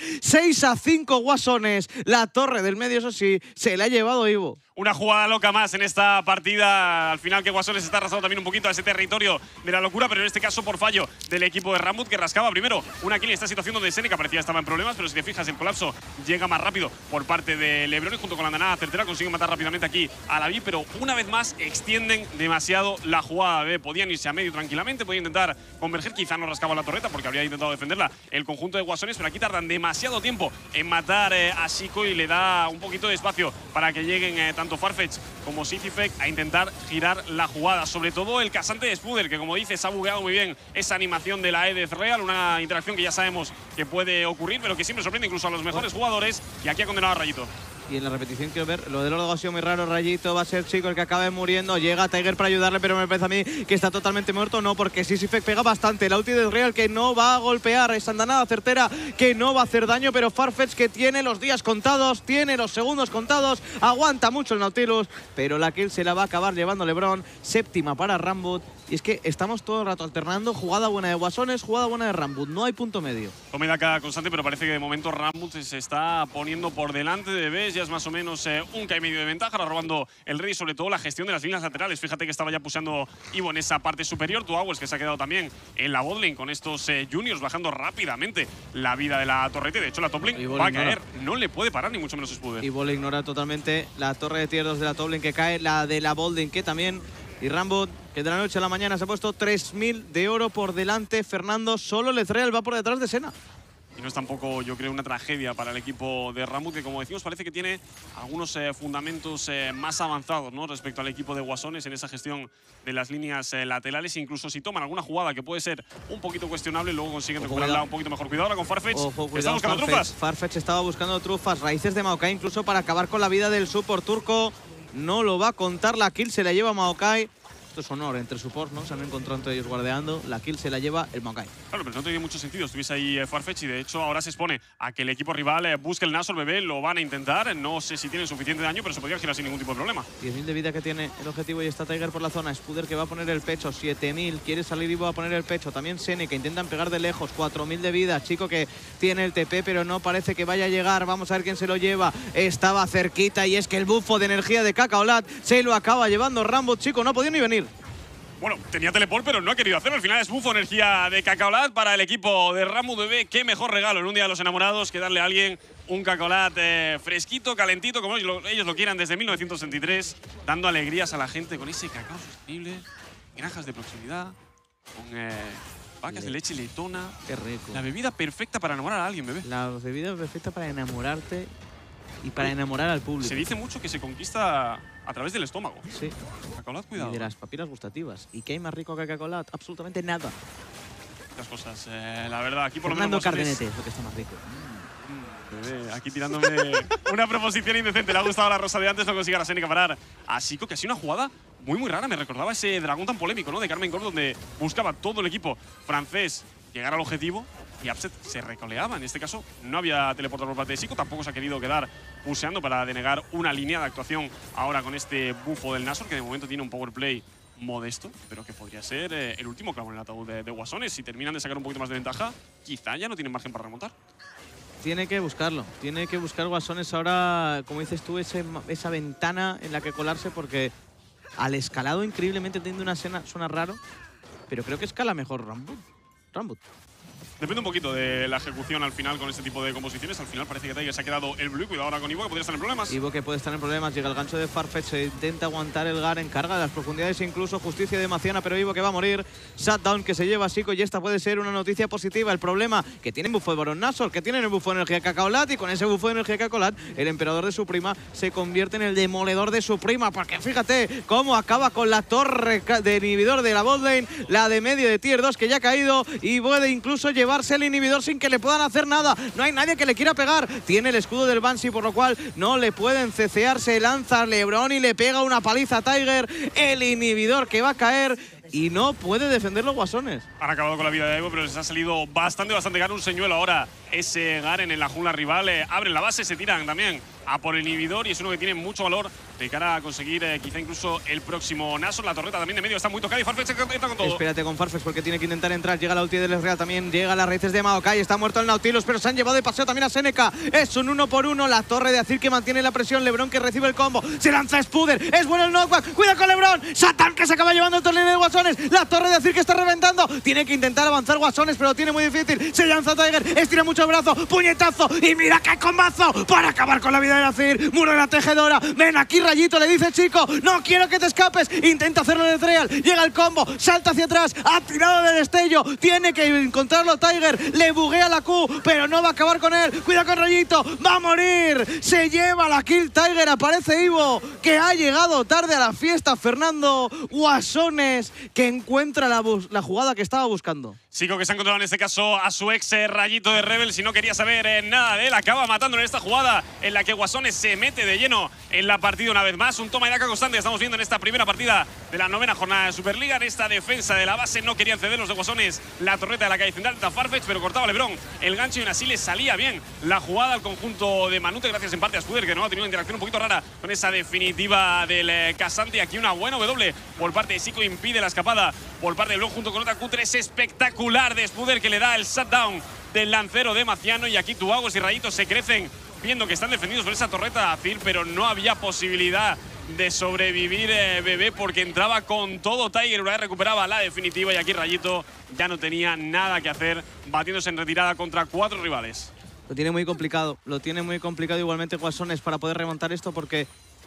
S1: 6-5 guasones, la torre del medio, eso sí, se la ha llevado Ivo.
S2: Una jugada loca más en esta partida. Al final que Guasones está arrasando también un poquito a ese territorio de la locura, pero en este caso por fallo del equipo de Rambut, que rascaba primero una kill en esta situación donde Seneca parecía estaba en problemas, pero si te fijas el colapso llega más rápido por parte de LeBron y junto con la andanada certera consiguen matar rápidamente aquí a la B, pero una vez más extienden demasiado la jugada B. Podían irse a medio tranquilamente, podían intentar converger, quizá no rascaba la torreta porque habría intentado defenderla el conjunto de Guasones, pero aquí tardan demasiado tiempo en matar a Zico y le da un poquito de espacio para que lleguen tanto Farfetch como Sisifek a intentar girar la jugada. Sobre todo el casante de Spuder, que como dices ha bugueado muy bien esa animación de la Edith Real, una interacción que ya sabemos que puede ocurrir, pero que siempre sorprende incluso a los mejores jugadores, y aquí ha condenado a Rayito.
S1: Y en la repetición quiero ver, lo del órdago ha sido muy raro, Rayito va a ser Chico el que acabe muriendo, llega Tiger para ayudarle, pero me parece a mí que está totalmente muerto, no, porque Sisifek pega bastante, la ulti de Real que no va a golpear, esa andanada certera que no va a hacer daño, pero Farfetch, que tiene los días contados, tiene los segundos contados, aguanta mucho el Nautilus, pero la kill se la va a acabar llevando LeBron, séptima para Rambut, y es que estamos todo el rato alternando jugada buena de Guasones, jugada buena de Rambut, no hay punto medio.
S2: Comida acá constante, pero parece que de momento Rambut se está poniendo por delante de Bes, ya es más o menos un K y medio de ventaja, ahora robando el rey, sobre todo la gestión de las líneas laterales. Fíjate que estaba ya puseando Ivo en esa parte superior, Tuawes, que se ha quedado también en la botlane con estos juniors bajando rápidamente la vida de la torrete. De hecho, la top lane va a caer, no le puede parar ni mucho menos Spuder.
S1: Ivo le ignora totalmente la torre de tier 2 de la top lane que cae, la de la botlane que también. Y Rambut, que de la noche a la mañana se ha puesto 3000 de oro por delante. Fernando, solo Lezreal va por detrás de Sena.
S2: Y no es tampoco, yo creo, una tragedia para el equipo de Rambut, que como decimos parece que tiene algunos fundamentos más avanzados, ¿no?, respecto al equipo de Guasones en esa gestión de las líneas laterales. Incluso si toman alguna jugada que puede ser un poquito cuestionable, luego consiguen recuperarla un poquito mejor. Cuidado ahora con Farfetch.
S1: Ojo,
S2: ¿Está buscando trufas?
S1: Farfetch estaba buscando trufas, raíces de Maokai incluso para acabar con la vida del support turco. No lo va a contar, la kill se la lleva Maokai. Esto es honor entre supports, ¿no? Se han encontrado entre ellos guardeando. La kill se la lleva el Maokai.
S2: Claro, pero no tiene mucho sentido. Estuviese ahí Farfetch y de hecho ahora se expone a que el equipo rival busque el Nashor bebé. Lo van a intentar. No sé si tienen suficiente daño, pero se podría girar sin ningún tipo de problema.
S1: 10.000 de vida que tiene el objetivo y está Tiger por la zona. Spuder que va a poner el pecho. 7.000. Quiere salir y va a poner el pecho. También Sene que intentan pegar de lejos. 4.000 de vida. Chico que tiene el TP, pero no parece que vaya a llegar. Vamos a ver quién se lo lleva. Estaba cerquita y es que el bufo de energía de Kakaolat se lo acaba llevando Rambut. Chico, no ha podido ni venir.
S2: Bueno, tenía teleport, pero no ha querido hacerlo. Al final es bufo energía de Kakaolat para el equipo de Rambut bebé. Qué mejor regalo en un día de los enamorados que darle a alguien un Kakaolat fresquito, calentito, como ellos lo quieran desde 1963, dando alegrías a la gente con ese cacao sostenible, granjas de proximidad, con vacas de leche letona.
S1: Qué rico.
S2: La bebida perfecta para enamorar a alguien, bebé.
S1: La bebida perfecta para enamorarte y para enamorar al público.
S2: Se dice mucho que se conquista a través del estómago.
S1: Sí.
S2: Kakaolat, cuidado.
S1: Y de las papilas gustativas. ¿Y qué hay más rico que Kakaolat? Absolutamente nada.
S2: Muchas cosas. La verdad, aquí por lo
S1: Fernando
S2: menos
S1: Cardenete es lo que está más rico.
S2: Bebé, aquí tirándome una proposición indecente. Le ha gustado la rosa de antes, no consigue a Seneca parar a Zico, que ha sido una jugada muy rara. Me recordaba ese dragón tan polémico, ¿no?, de Carmen Core, donde buscaba todo el equipo francés llegar al objetivo y Upset se recoleaba. En este caso no había teleportado por parte de Zico, tampoco se ha querido quedar puseando para denegar una línea de actuación ahora con este bufo del Nashor, que de momento tiene un powerplay modesto, pero que podría ser el último clavo en el ataúd de Guasones. Si terminan de sacar un poquito más de ventaja, quizá ya no tienen margen para remontar.
S1: Tiene que buscarlo. Tiene que buscar Guasones ahora, como dices tú, esa ventana en la que colarse, porque al escalado increíblemente teniendo una escena suena raro, pero creo que escala mejor Rambut.
S2: Depende un poquito de la ejecución al final con este tipo de composiciones. Al final parece que Tiger se ha quedado el blue. Cuidado ahora con Ivo, que podría estar en problemas.
S1: Ivo que puede estar en problemas. Llega el gancho de Farfetch, se intenta aguantar el Garen, carga de las profundidades, incluso justicia de Maciana, pero Ivo que va a morir. Shutdown que se lleva a Zico, y esta puede ser una noticia positiva. El problema que tiene el bufo de Baron Nashor, que tiene el bufo de energía Cacaolat, y con ese bufo de energía Cacaolat, el emperador de su prima se convierte en el demoledor de su prima, porque fíjate cómo acaba con la torre de inhibidor de la botlane, la de medio de tier 2 que ya ha caído, y puede incluso llevarse el inhibidor sin que le puedan hacer nada. No hay nadie que le quiera pegar. Tiene el escudo del Banshee, por lo cual no le pueden cecear. Se lanza LeBron y le pega una paliza a Tiger. El inhibidor que va a caer y no puede defender los Guasones.
S2: Han acabado con la vida de Evo, pero les ha salido bastante caro. Un señuelo ahora ese Garen en la jungla rival. Abren la base, se tiran también a por el inhibidor, y es uno que tiene mucho valor de cara a conseguir quizá incluso el próximo Nashor. La torreta también de medio está muy tocada y Farfetch entra con todo.
S1: Espérate con Farfetch, porque tiene que intentar entrar. Llega la ulti del Real, también llega las raíces de Maokai. Está muerto el Nautilus, pero se han llevado de paseo también a Seneca. Es un 1 por 1. La torre de Azir que mantiene la presión. LeBron que recibe el combo. Se lanza Spuder. Es bueno el knockback. Cuida con LeBron. Satan que se acaba llevando el torneo de Guasones. La torre de Azir que está reventando. Tiene que intentar avanzar Guasones, pero tiene muy difícil. Se lanza Tiger. Estira mucho el brazo. Puñetazo. Y mira qué combazo para acabar con la vida de Azir. Muro de la tejedora. Ven aquí, Rayito, le dice Chico. No quiero que te escapes. Intenta hacerlo de Real. Llega el combo. Salta hacia atrás. Ha tirado de destello. Tiene que encontrarlo Tiger. Le buguea la Q, pero no va a acabar con él. Cuida con Rayito. Va a morir. Se lleva la kill Tiger. Aparece Ivo, que ha llegado tarde a la fiesta. Fernando Guasones, que encuentra la jugada que estaba buscando.
S2: Chico que se ha encontrado en este caso a su ex Rayito de Rebel. Si no quería saber nada de él, acaba matándolo en esta jugada en la que Guasones se mete de lleno en la partida una vez más. Un toma y daca constante estamos viendo en esta primera partida de la 9ª jornada de Superliga. En esta defensa de la base no querían ceder los de Guasones la torreta de la calle central de Farfetch, pero cortaba LeBron el gancho, y aún así le salía bien la jugada al conjunto de Manute, gracias en parte a Spuder, que no ha tenido una interacción un poquito rara con esa definitiva del Casante. Aquí una buena W por parte de Zico, impide la escapada por parte de LeBron junto con otra Q3 espectacular de Spuder, que le da el shutdown del lancero de Maciano. Y aquí Tuagos y Rayitos se crecen viendo que están defendidos por esa torreta de Azir, pero no había posibilidad de sobrevivir Bebé, porque entraba con todo Tiger. Una vez recuperaba la definitiva, y aquí Rayito ya no tenía nada que hacer, batiéndose en retirada contra 4 rivales.
S1: Lo tiene muy complicado igualmente Guasones para poder remontar esto, porque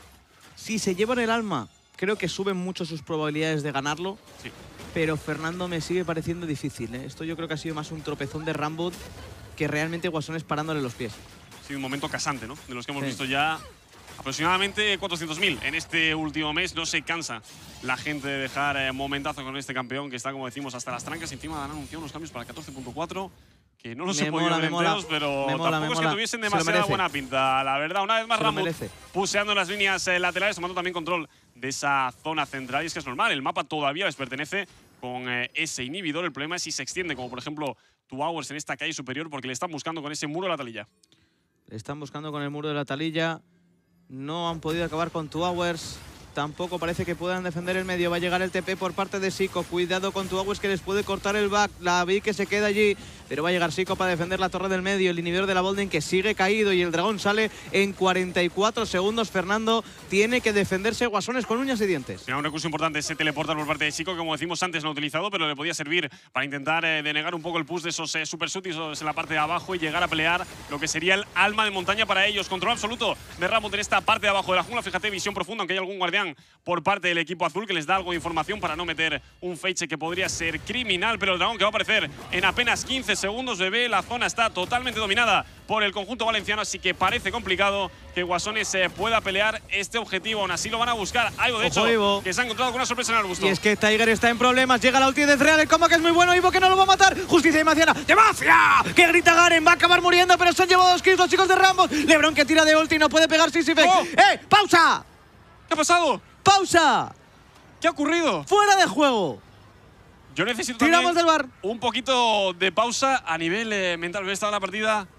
S1: si se llevan el alma, creo que suben mucho sus probabilidades de ganarlo.
S2: Sí.
S1: Pero Fernando me sigue pareciendo difícil, ¿eh? Esto yo creo que ha sido más un tropezón de Rambut que realmente Guasones parándole los pies.
S2: Sí, un momento casante, ¿no? De los que hemos visto ya aproximadamente 400.000 en este último mes. No se cansa la gente de dejar momentazo con este campeón, que está, como decimos, hasta las trancas. Encima han anunciado unos cambios para 14.4, que no los he podido ver enteros, pero tampoco es que tuviesen demasiada buena pinta, la verdad. Una vez más Rambut puseando las líneas laterales, tomando también control de esa zona central. Y es que es normal, el mapa todavía les pertenece con ese inhibidor. El problema es si se extiende, como por ejemplo Tuagos en esta calle superior, porque le están buscando con ese muro de la talilla.
S1: Le están buscando con el muro de la talilla. No han podido acabar con 2 Hours. Tampoco parece que puedan defender el medio. Va a llegar el TP por parte de Zico. Cuidado con 2 Hours, que les puede cortar el back. La vi que se queda allí, pero va a llegar Zico para defender la torre del medio. El inhibidor de la Bolden que sigue caído, y el dragón sale en 44 segundos. Fernando tiene que defenderse Guasones con uñas y dientes.
S2: Mira, un recurso importante, se teleporta por parte de Zico, que como decimos antes no ha utilizado, pero le podía servir para intentar denegar un poco el push de esos super súbditos en la parte de abajo y llegar a pelear lo que sería el alma de montaña para ellos. Control absoluto de Rambut en esta parte de abajo de la jungla. Fíjate, visión profunda, aunque hay algún guardián por parte del equipo azul que les da algo de información para no meter un fake que podría ser criminal. Pero el dragón que va a aparecer en apenas 15 segundos, Bebé. La zona está totalmente dominada por el conjunto valenciano, así que parece complicado que Guasones pueda pelear este objetivo. Aún así lo van a buscar. Algo de hecho
S1: Ivo,
S2: que se ha encontrado con una sorpresa en el arbusto.
S1: Y es que Tiger está en problemas. Llega la ulti de Real, el combo que es muy bueno. Ivo que no lo va a matar. Justicia de Maciana. ¡De Mafia! Que grita Garen. Va a acabar muriendo, pero se han llevado 2 kills los chicos de Rambut. LeBron que tira de ulti y no puede pegar Sisifek.
S2: ¡Oh!
S1: ¡Pausa!
S2: ¿Qué ha pasado?
S1: ¡Pausa!
S2: ¿Qué ha ocurrido?
S1: ¡Fuera de juego!
S2: Yo necesito
S1: Tiramos
S2: también
S1: del bar.
S2: un poquito de pausa a nivel mental. He estado en la partida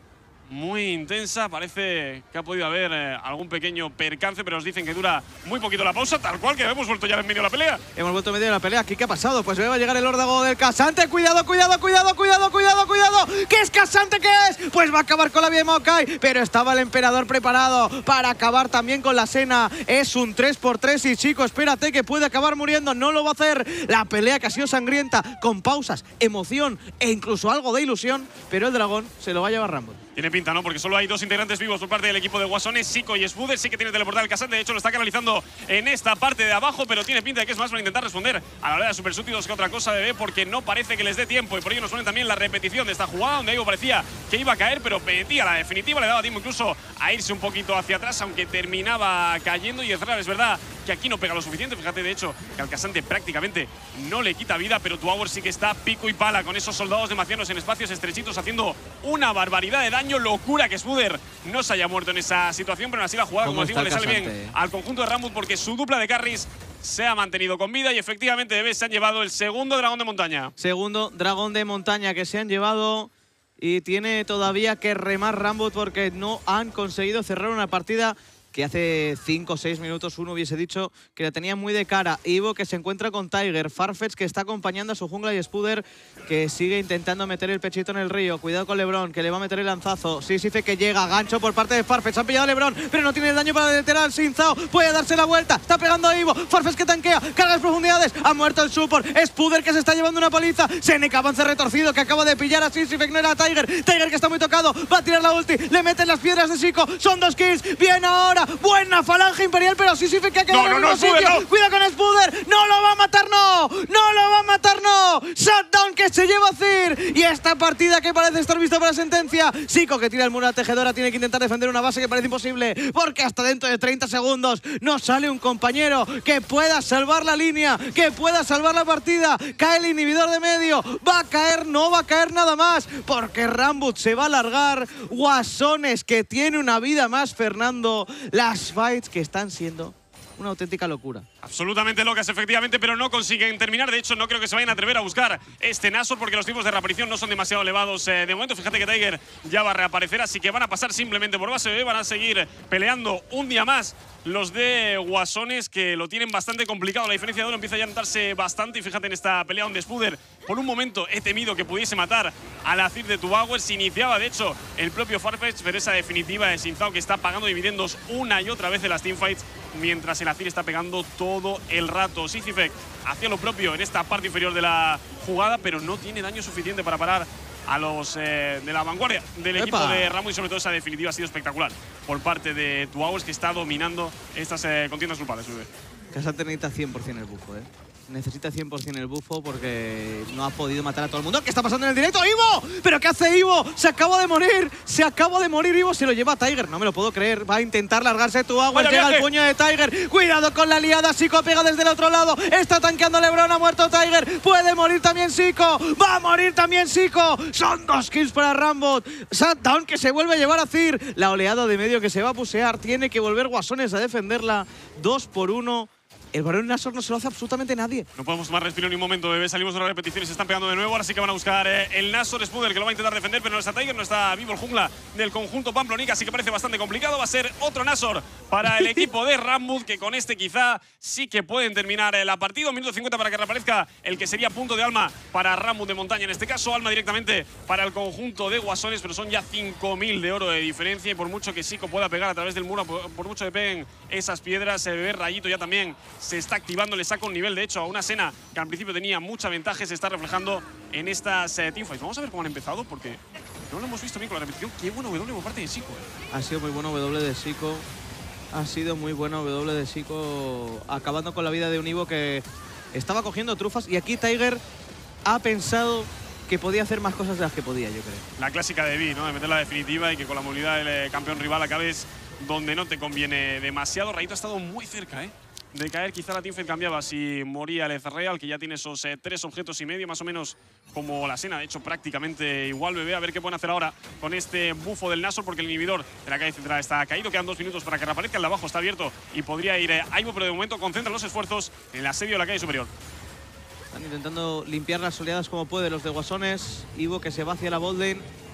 S2: muy intensa. Parece que ha podido haber algún pequeño percance, pero nos dicen que dura muy poquito la pausa, tal cual que hemos vuelto ya en medio de la pelea.
S1: Hemos vuelto en medio de la pelea. ¿Aquí qué ha pasado? Pues va a llegar el órdago del Casante. Cuidado, cuidado, cuidado, cuidado, cuidado, cuidado. ¿Qué es Casante? ¿Qué es? Pues va a acabar con la vida de Maokai, pero estaba el emperador preparado para acabar también con la Sena. Es un 3x3 y chico, espérate que puede acabar muriendo. No lo va a hacer. La pelea que ha sido sangrienta, con pausas, emoción e incluso algo de ilusión, pero el dragón se lo va a llevar Rumble.
S2: Tiene pinta, ¿no? Porque solo hay dos integrantes vivos por parte del equipo de Guasones, Zico y Spuder. Sí que tiene teleportar el Casante, de hecho lo está canalizando en esta parte de abajo, pero tiene pinta de que es más para intentar responder a la hora de Super Súbditos que otra cosa, bebé, porque no parece que les dé tiempo. Y por ello nos ponen también la repetición de esta jugada, donde Ivo parecía que iba a caer, pero metía la definitiva, le daba tiempo incluso a irse un poquito hacia atrás, aunque terminaba cayendo. Y es verdad que aquí no pega lo suficiente. Fíjate, de hecho, que al Casante prácticamente no le quita vida, pero Tuauer sí que está pico y pala con esos soldados demasiados en espacios estrechitos, haciendo una barbaridad de daño. Locura que Spuder no se haya muerto en esa situación, pero aún así la jugada, como decimos, le sale bien al conjunto de Rambut, porque su dupla de carries se ha mantenido con vida y efectivamente, bebé, se han llevado el segundo dragón de montaña.
S1: Segundo dragón de montaña que se han llevado, y tiene todavía que remar Rambut porque no han conseguido cerrar una partida que hace 5 o 6 minutos uno hubiese dicho que la tenía muy de cara. Ivo que se encuentra con Tiger, Farfetch que está acompañando a su jungla y Spuder que sigue intentando meter el pechito en el río. Cuidado con LeBron que le va a meter el lanzazo. Sisife que llega, gancho por parte de Farfetch. Han pillado a LeBron, pero no tiene el daño para detener al Xin Zhao. Puede darse la vuelta, está pegando a Ivo. Farfetch que tanquea, carga las profundidades. Ha muerto el support. Spuder que se está llevando una paliza. Seneca avance retorcido que acaba de pillar a Sisife, no era Tiger. Tiger que está muy tocado, va a tirar la ulti. Le meten las piedras de Zico. Son 2 kills. Bien ahora. Buena falange imperial, pero Sisife que ha quedado en el mismo sitio. Cuida con Spuder. No lo va a matar, no. No lo va a matar, no. Shutdown que se lleva a Zir. Y esta partida que parece estar vista para sentencia. Zico que tira el muro a la tejedora. Tiene que intentar defender una base que parece imposible, porque hasta dentro de 30 segundos no sale un compañero que pueda salvar la línea, que pueda salvar la partida. Cae el inhibidor de medio. Va a caer, no va a caer nada más, porque Rambut se va a largar. Guasones que tiene una vida más, Fernando. Las fights que están siendo una auténtica locura.
S2: Absolutamente locas, efectivamente, pero no consiguen terminar. De hecho, no creo que se vayan a atrever a buscar este Nashor, porque los tiempos de reaparición no son demasiado elevados de momento. Fíjate que Tiger ya va a reaparecer, así que van a pasar simplemente por base. Van a seguir peleando un día más los de Guasones, que lo tienen bastante complicado. La diferencia de oro empieza ya a notarse bastante. Y fíjate en esta pelea donde Spuder, por un momento he temido que pudiese matar a la Zir de Tuauer. Se iniciaba, de hecho, el propio Farfetch, pero esa definitiva de Xin Zhao que está pagando dividendos una y otra vez en las teamfights, mientras el Azir está pegando todo el rato. Sisife hacía lo propio en esta parte inferior de la jugada, pero no tiene daño suficiente para parar a los de la vanguardia del equipo de Rambut, y sobre todo esa definitiva ha sido espectacular por parte de Tuauer, que está dominando estas contiendas grupales.
S1: Casante necesita 100% el bufo, Necesita 100% el bufo porque no ha podido matar a todo el mundo. ¿Qué está pasando en el directo? ¡Ivo! ¿Pero qué hace Ivo? Se acaba de morir. Se acaba de morir Ivo. Se lo lleva a Tiger. No me lo puedo creer. Va a intentar largarse Tuauer. Llega el puño de Tiger. Cuidado con la liada. Zico pega desde el otro lado. Está tanqueando LeBron. Ha muerto Tiger. Puede morir también Zico. Va a morir también Zico. Son 2 kills para Rambut. Shutdown que se vuelve a llevar a Zir. La oleada de medio que se va a pusear. Tiene que volver Guasones a defenderla. 2 por 1. El varón Nashor no se lo hace absolutamente nadie.
S2: No podemos tomar respiro ni un momento, bebé. Salimos de las repeticiones, se están pegando de nuevo. Ahora sí que van a buscar el Nashor. Spuder que lo va a intentar defender, pero no está Tiger, no está vivo el jungla del conjunto Pamplonica, así que parece bastante complicado. Va a ser otro Nashor para el equipo de Rambut, que con este quizá sí que pueden terminar la partida. 1 minuto 50 para que reaparezca el que sería punto de alma para Rambut de montaña. En este caso, alma directamente para el conjunto de Guasones, pero son ya 5.000 de oro de diferencia. Y por mucho que Zico pueda pegar a través del muro, por mucho que peguen esas piedras, el bebé Rayito ya también se está activando, le saca un nivel, de hecho, a una Sena que al principio tenía mucha ventaja, se está reflejando en estas teamfights. Vamos a ver cómo han empezado, porque no lo hemos visto bien con la repetición. Qué bueno W por parte de Zico.
S1: Ha sido muy bueno W de Zico. Ha sido muy bueno W de Zico, acabando con la vida de un Ivo que estaba cogiendo trufas. Y aquí Tiger ha pensado que podía hacer más cosas de las que podía, yo creo.
S2: La clásica de Vi, ¿no? De meter la definitiva y que con la movilidad del campeón rival acabes donde no te conviene demasiado. Rayito ha estado muy cerca, de caer. Quizá la teamfight cambiaba si moría el Ezreal, que ya tiene esos 3 objetos y medio, más o menos como la Sena. De hecho, prácticamente igual, bebé. A ver qué pueden hacer ahora con este bufo del Nashor, porque el inhibidor de la calle central está caído. Quedan 2 minutos para que reaparezca. El de abajo está abierto y podría ir a Ivo, pero de momento concentran los esfuerzos en el asedio de la calle superior.
S1: Están intentando limpiar las oleadas como puede los de Guasones. Ivo que se va hacia la botlane.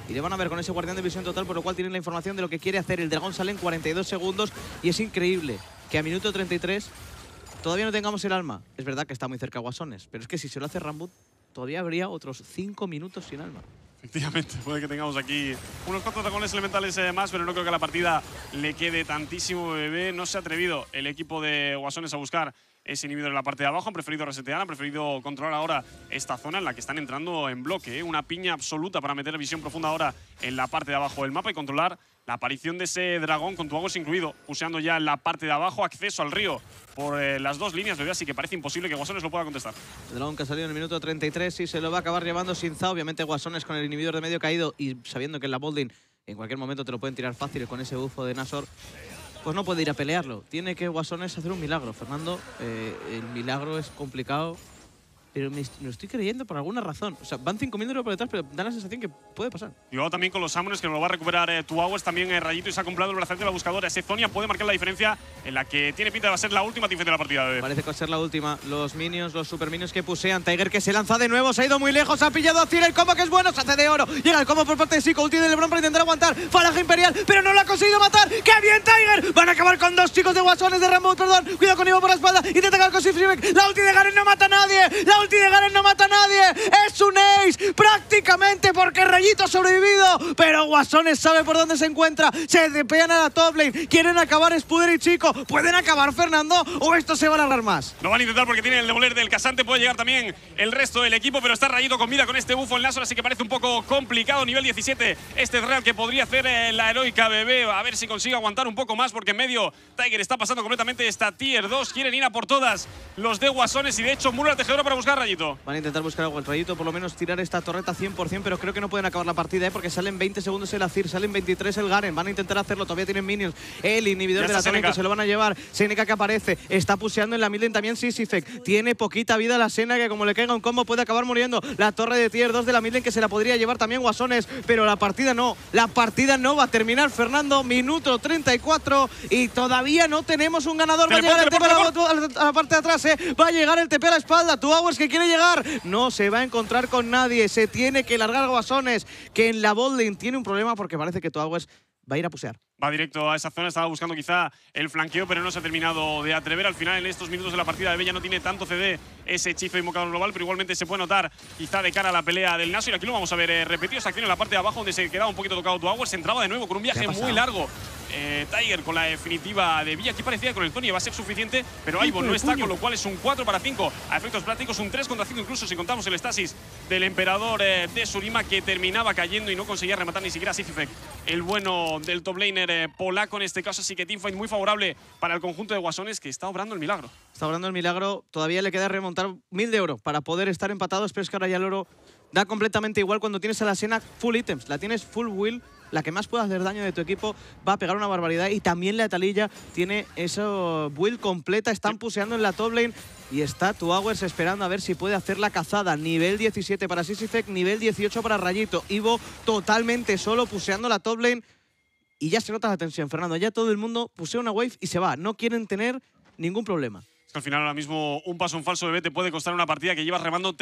S1: y le van a ver con ese guardián de visión total, por lo cual tienen la información de lo que quiere hacer. El dragón sale en 42 segundos y es increíble que a minuto 33 todavía no tengamos el alma. Es verdad que está muy cerca Guasones, pero es que si se lo hace Rambut, todavía habría otros 5 minutos sin alma.
S2: Efectivamente, puede que tengamos aquí unos cuantos dragones elementales más, pero no creo que a la partida le quede tantísimo bebé. No se ha atrevido el equipo de Guasones a buscar ese inhibidor en la parte de abajo. Han preferido resetear, han preferido controlar ahora esta zona en la que están entrando en bloque. Una piña absoluta para meter visión profunda ahora en la parte de abajo del mapa y controlar la aparición de ese dragón con Tuagos incluido, puseando ya en la parte de abajo, acceso al río por las dos líneas, bebé, así que parece imposible que Guasones lo pueda contestar.
S1: El dragón que ha salido en el minuto 33 y se lo va a acabar llevando Sinza. Obviamente Guasones con el inhibidor de medio caído y sabiendo que en la bolding en cualquier momento te lo pueden tirar fácil con ese bufo de Nashor, pues no puede ir a pelearlo. Tiene que Guasones hacer un milagro, Fernando. El milagro es complicado, pero me lo estoy creyendo por alguna razón. O sea, van 5.000 euros por detrás, pero da la sensación que puede pasar.
S2: Y luego también con los Summoners, que lo va a recuperar Tuagos, también Rayito, y se ha comprado el brazalete de la buscadora. Ese Zonia puede marcar la diferencia en la que tiene pinta de va a ser la última teamfight de la partida, bebé.
S1: Parece que va a ser la última. Los minions, los super minions que pusean. Tiger que se lanza de nuevo, se ha ido muy lejos, ha pillado a Cir, el combo que es bueno, se hace de oro. Llega el combo por parte de Zico, ulti de LeBron para intentar aguantar. Falange Imperial, pero no lo ha conseguido matar. ¡Qué bien, Tiger! Van a acabar con dos chicos de Guasones de Rambut, perdón. Cuidado con Ivo por la espalda, intenta acabar con Sifribek. La ulti de Garen no mata a nadie. La ulti de Garen no mata a nadie. Es un ace prácticamente porque Rayito ha sobrevivido, pero Guasones sabe por dónde se encuentra. Se depean a la top lane, quieren acabar Spuder y Chico. ¿Pueden acabar, Fernando, o esto se va a alargar más?
S2: Lo van a intentar porque tiene el demoler del casante. Puede llegar también el resto del equipo, pero está Rayito con vida con este bufo en Nashor, así que parece un poco complicado. Nivel 17 este Real que podría hacer la heroica, bebé. A ver si consigue aguantar un poco más, porque en medio Tiger está pasando completamente esta tier 2. Quieren ir a por todas los de Guasones y de hecho Muro la tejedora para buscar a Rayito.
S1: Van a intentar buscar algo el Rayito, por lo menos tirar esta torreta 100%, pero creo que no pueden acabar la partida, porque salen 20 segundos el Azir, salen 23 el Garen. Van a intentar hacerlo, todavía tienen minions. El inhibidor de la torre que se lo van a llevar. Seneca que aparece, está puseando en la midlane también Sisifek. Tiene poquita vida la Sena, que como le caiga un combo puede acabar muriendo. La torre de tier 2 de la midlane que se la podría llevar también Guasones, pero la partida no va a terminar, Fernando. Minuto 34 y todavía no tenemos un ganador. Va a llegar el TP a la parte de atrás, va a llegar el TP a la espalda. Tuagos que quiere llegar, no se va a encontrar con nadie, se tiene que largar Guasones, que en la botlane tiene un problema porque parece que Tuagos va a ir a pusear.
S2: Va directo a esa zona, estaba buscando quizá el flanqueo, pero no se ha terminado de atrever. Al final, en estos minutos de la partida de Bella no tiene tanto CD ese hechizo invocador global, pero igualmente se puede notar quizá de cara a la pelea del Nashor. Y aquí lo vamos a ver repetido, esa acción en la parte de abajo donde se quedaba un poquito tocado Tuagos. Se entraba de nuevo con un viaje muy largo. Tiger con la definitiva de Villa. Aquí parecía con el Tony va a ser suficiente, pero Ivo no está, con lo cual es un 4 para 5 a efectos prácticos, un 3 contra 5 incluso si contamos el estasis del emperador de Surima, que terminaba cayendo y no conseguía rematar ni siquiera a Sifribek, el bueno del top laner polaco en este caso. Así que teamfight muy favorable para el conjunto de Guasones, que está obrando el milagro.
S1: Está obrando el milagro, todavía le queda remontar 1000 de oro para poder estar empatados, pero es que ahora ya el oro da completamente igual cuando tienes a la Sena full items, la tienes full will, la que más puede hacer daño de tu equipo, va a pegar una barbaridad, y también la Taliyah tiene esa build completa. Están puseando en la top lane y está Tuagos esperando a ver si puede hacer la cazada. Nivel 17 para Sisifek, nivel 18 para Rayito. Ivo totalmente solo puseando la top lane y ya se nota la tensión, Fernando. Ya todo el mundo pusea una wave y se va, no quieren tener ningún problema.
S2: Al final ahora mismo un paso en falso, bebé, te puede costar una partida que llevas remando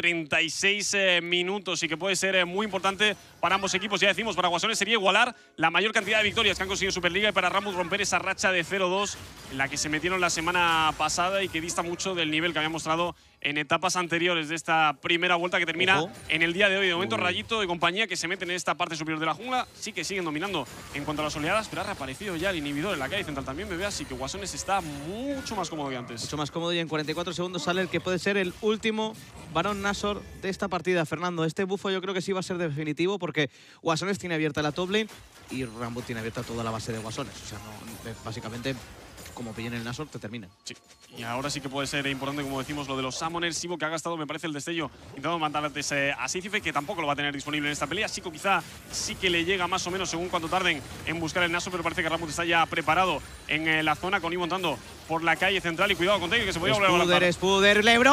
S2: 36 minutos y que puede ser muy importante para ambos equipos. Ya decimos, para Guasones sería igualar la mayor cantidad de victorias que han conseguido en Superliga, y para Rambut romper esa racha de 0-2 en la que se metieron la semana pasada y que dista mucho del nivel que había mostrado en etapas anteriores de esta primera vuelta que termina en el día de hoy. De momento, Rayito de compañía, que se meten en esta parte superior de la jungla, sí que siguen dominando en cuanto a las oleadas, pero ha reaparecido ya el inhibidor en la calle central también, bebé, así que Guasones está mucho más cómodo que antes.
S1: Mucho más cómodo, y en 44 segundos sale el que puede ser el último Barón Nashor de esta partida, Fernando. Este bufo yo creo que sí va a ser definitivo, porque Guasones tiene abierta la top lane y Rambut tiene abierta toda la base de Guasones. O sea, no, básicamente, como pillen el Nashor, te terminan.
S2: Sí. Y ahora sí que puede ser importante, como decimos, lo de los Summoners. Sivo, que ha gastado, me parece, el destello intentando mandar antes a Sisifek, que tampoco lo va a tener disponible en esta pelea. Chico quizá sí que le llega más o menos según cuánto tarden en buscar el Nashor, pero parece que Rambut está ya preparado en la zona, con Ivo entrando por la calle central. Y cuidado con Tiger, que se podía volver a levantar.
S1: Spuder, LeBron.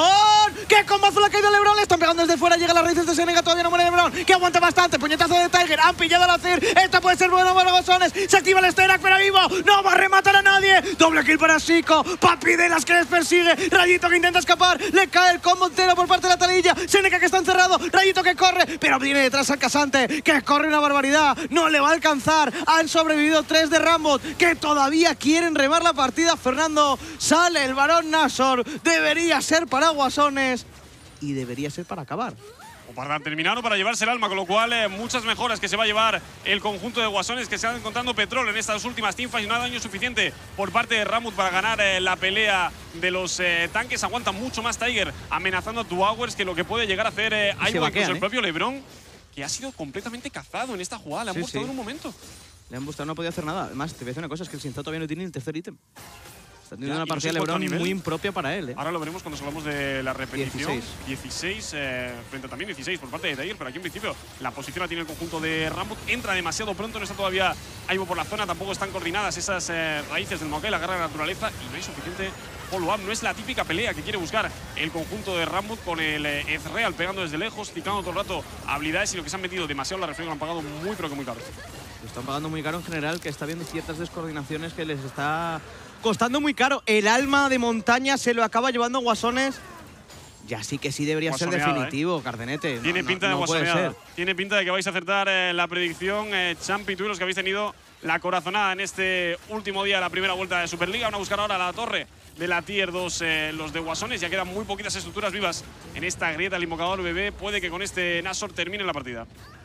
S1: LeBron! ¡Qué combazo le ha caído a LeBron! Le están pegando desde fuera, llega a las raíces de Seneca, todavía no muere LeBron, que aguanta bastante, puñetazo de Tiger, han pillado a la Cir, esto puede ser bueno para Guasones, se activa el Sterak, pero vivo, no va a rematar a nadie, doble kill para Zico, Papi de las que les persigue, Rayito que intenta escapar, le cae el combo entero por parte de la talilla, Seneca que está encerrado, Rayito que corre, pero viene detrás al Casante, que corre una barbaridad, no le va a alcanzar, han sobrevivido 3 de Rambot, que todavía quieren remar la partida. Fernando, sale el Barón Nashor, debería ser para Guasones y debería ser para acabar.
S2: O para terminar o para llevarse el alma, con lo cual muchas mejoras que se va a llevar el conjunto de Guasones, que se han encontrando petróleo en estas últimas teamfights y no ha daño suficiente por parte de Rambut para ganar la pelea de los tanques. Aguanta mucho más Tiger amenazando a Two Hours que lo que puede llegar a hacer Aiwa, incluso el propio LeBron, que ha sido completamente cazado en esta jugada. Le han buscado en un momento.
S1: Le han buscado, no podía hacer nada. Además, te voy a decir una cosa, es que el Sinzao todavía no tiene el tercer ítem. Está teniendo una partida de LeBron muy impropia para él.
S2: Ahora lo veremos cuando hablamos de la repetición.
S1: 16
S2: frente a también 16 por parte de Tiger, pero aquí en principio la posición la tiene el conjunto de Rambut. Entra demasiado pronto, no está todavía Aiwa por la zona, tampoco están coordinadas esas raíces del Maokai, la garra de la naturaleza, y no hay suficiente follow-up. No es la típica pelea que quiere buscar el conjunto de Rambut con el Ezreal pegando desde lejos, ciclando todo el rato habilidades, y lo que se han metido demasiado la reflejo lo han pagado muy, pero que muy caro.
S1: Lo están pagando muy caro en general, que está viendo ciertas descoordinaciones que les está costando muy caro. El alma de montaña se lo acaba llevando Guasones. Ya sí que sí debería ser definitivo, Cardenete.
S2: Tiene pinta de guasoneada. Tiene pinta de que vais a acertar la predicción, Champi, tú y los que habéis tenido la corazonada en este último día de la primera vuelta de Superliga. Van a buscar ahora la torre de la Tier 2 los de Guasones. Ya quedan muy poquitas estructuras vivas en esta grieta. El invocador bebé puede que con este Nashor termine la partida.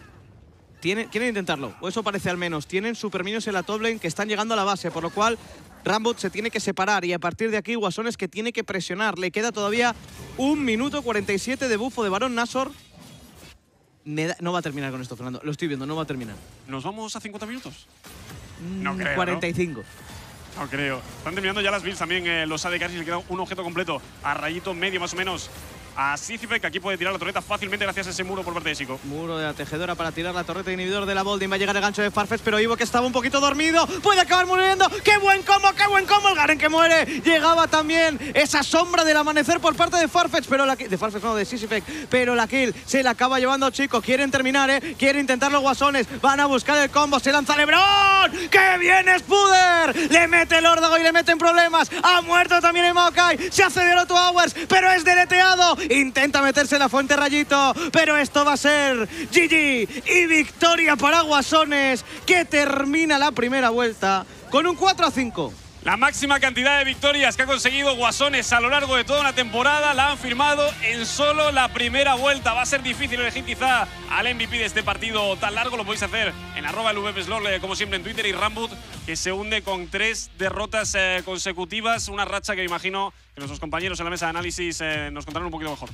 S1: Quieren intentarlo, o eso parece al menos. Tienen superminions en la top lane que están llegando a la base, por lo cual Rambut se tiene que separar y a partir de aquí Guasones que tiene que presionar. Le queda todavía 1 minuto 47 de bufo de Barón Nashor. No va a terminar con esto, Fernando. Lo estoy viendo, no va a terminar.
S2: ¿Nos vamos a 50 minutos? No creo,
S1: 45.
S2: No creo. Están terminando ya las builds también los ADKs y le queda un objeto completo a Rayito medio más o menos. A Sisyphus, que aquí puede tirar la torreta fácilmente gracias a ese muro por parte de Zico.
S1: Muro de la tejedora para tirar la torreta de inhibidor de la Bolding. Va a llegar el gancho de Farfetch, pero Ivo, que estaba un poquito dormido, puede acabar muriendo. ¡Qué buen combo, qué buen combo! El Garen que muere. Llegaba también esa sombra del amanecer por parte de Farfetch, pero de Sisyphus, pero la kill se la acaba llevando Chico. Quieren terminar, quieren intentarlo Guasones. Van a buscar el combo, se lanza LeBron. ¡Qué bien Spuder! Le mete el órdago y le meten problemas. Ha muerto también el Maokai. Se aceleró Two Hours, pero es deleteado. Intenta meterse en la fuente Rayito, pero esto va a ser GG y victoria para Guasones, que termina la primera vuelta con un 4-5.
S2: La máxima cantidad de victorias que ha conseguido Guasones a lo largo de toda una temporada la han firmado en solo la primera vuelta. Va a ser difícil elegir quizá al MVP de este partido tan largo. Lo podéis hacer en @LVPSLOL, como siempre en Twitter. Y Rambut, que se hunde con 3 derrotas consecutivas. Una racha que me imagino que nuestros compañeros en la mesa de análisis nos contarán un poquito mejor.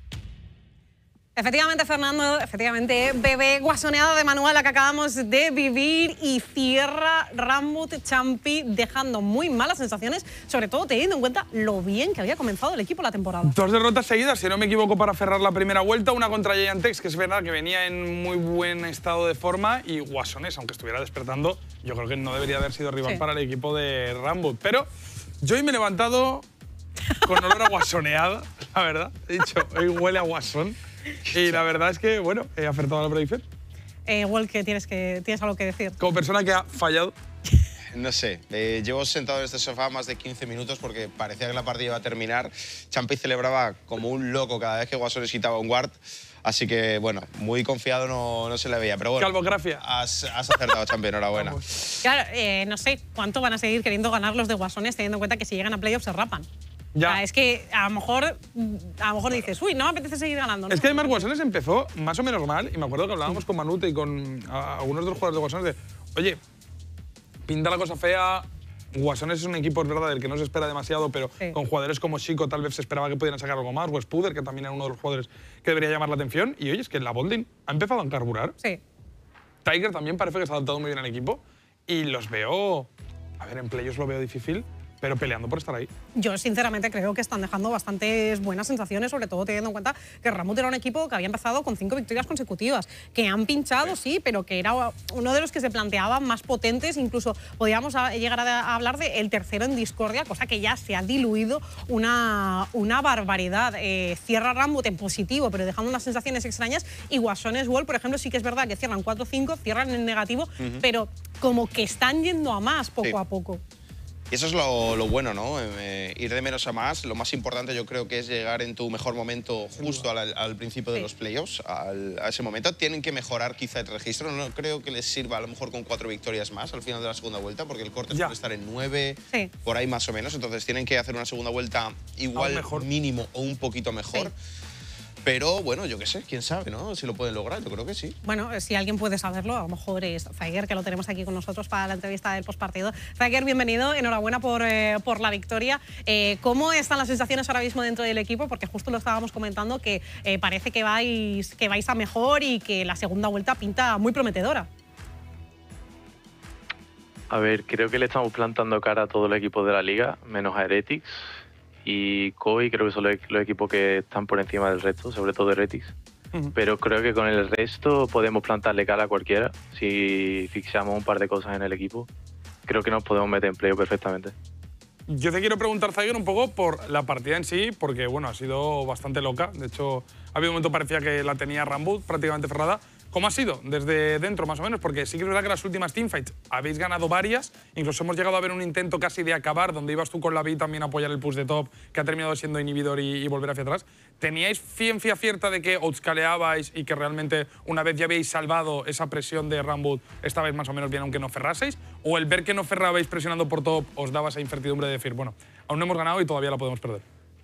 S3: Efectivamente, Fernando, efectivamente, bebé guasoneada de manual la que acabamos de vivir, y cierra Rambut Champi dejando muy malas sensaciones, sobre todo teniendo en cuenta lo bien que había comenzado el equipo la temporada.
S4: 2 derrotas seguidas, si no me equivoco, para cerrar la primera vuelta. Una contra Gigantex, que es verdad que venía en muy buen estado de forma, y Guasones, aunque estuviera despertando, yo creo que no debería haber sido rival para el equipo de Rambut. Pero yo hoy me he levantado con olor a guasoneada, la verdad. He dicho, hoy huele a guasón. Y la verdad es que, bueno, he acertado la predicción.
S3: Igual que tienes algo que decir.
S4: Como persona que ha fallado.
S5: No sé, llevo sentado en este sofá más de 15 minutos porque parecía que la partida iba a terminar. Champi celebraba como un loco cada vez que Guasones quitaba un ward. Así que, bueno, muy confiado no se le veía. Pero bueno,
S4: Calvografía.
S5: Has acertado, Champi, enhorabuena.
S3: Claro, no sé cuánto van a seguir queriendo ganar los de Guasones, teniendo en cuenta que si llegan a playoffs se rapan. Ya. Es que a lo mejor dices, uy, no me apetece seguir ganando, ¿no?
S4: Es que además Guasones empezó más o menos mal, y me acuerdo que hablábamos con Manute y con algunos de los jugadores de Guasones de, oye, pinta la cosa fea. Guasones es un equipo, es verdad, del que no se espera demasiado, pero con jugadores como Chico tal vez se esperaba que pudieran sacar algo más, o Spuder, que también era uno de los jugadores que debería llamar la atención. Y oye, es que la Bolding ha empezado a encarburar.
S3: Sí.
S4: Tiger también parece que se ha adaptado muy bien al equipo, y los veo, a ver, en playoffs lo veo difícil, pero peleando por estar ahí.
S3: Yo sinceramente creo que están dejando bastantes buenas sensaciones, sobre todo teniendo en cuenta que Rambut era un equipo que había empezado con 5 victorias consecutivas, que han pinchado, sí, pero que era uno de los que se planteaban más potentes, incluso podíamos llegar a hablar del tercero en discordia, cosa que ya se ha diluido una barbaridad. Cierra Rambut en positivo, pero dejando unas sensaciones extrañas, y Guasones World, por ejemplo, sí que es verdad que cierran 4-5, cierran en negativo, pero como que están yendo a más poco a poco.
S5: Y eso es lo bueno, ¿no? Ir de menos a más. Lo más importante yo creo que es llegar en tu mejor momento justo al principio de los playoffs, a ese momento. Tienen que mejorar quizá el registro. No creo que les sirva a lo mejor con 4 victorias más al final de la segunda vuelta, porque el corte suele estar en 9, por ahí más o menos. Entonces tienen que hacer una segunda vuelta igual, mínimo o un poquito mejor. Pero bueno, yo qué sé, quién sabe, ¿no? Si lo pueden lograr, yo creo que sí.
S3: Bueno, si alguien puede saberlo, a lo mejor es Zeiger, que lo tenemos aquí con nosotros para la entrevista del postpartido. Zeiger, bienvenido, enhorabuena por la victoria. ¿Cómo están las sensaciones ahora mismo dentro del equipo? Porque justo lo estábamos comentando, que parece que vais a mejor y que la segunda vuelta pinta muy prometedora.
S6: A ver, creo que le estamos plantando cara a todo el equipo de la liga, menos a Heretics. Y Koi creo que son los equipos que están por encima del resto, sobre todo Heretics. Pero creo que con el resto podemos plantarle cara a cualquiera. Si fixamos un par de cosas en el equipo, creo que nos podemos meter en playoff perfectamente.
S4: Yo te quiero preguntar, Zeiger, un poco por la partida en sí, porque bueno, ha sido bastante loca. De hecho, ha habido un momento parecía que la tenía Rambut prácticamente cerrada. ¿Cómo ha sido desde dentro, más o menos? Porque sí que es verdad que las últimas teamfights habéis ganado varias, incluso hemos llegado a ver un intento casi de acabar, donde ibas tú con la B también a apoyar el push de top, que ha terminado siendo inhibidor y volver hacia atrás. ¿Teníais ciencia cierta de que outscaleabais y que realmente una vez ya habéis salvado esa presión de Rambut, estabais más o menos bien aunque no ferraseis? ¿O el ver que no ferrabais presionando por top os daba esa incertidumbre de decir, bueno, aún no hemos ganado y todavía la podemos perder?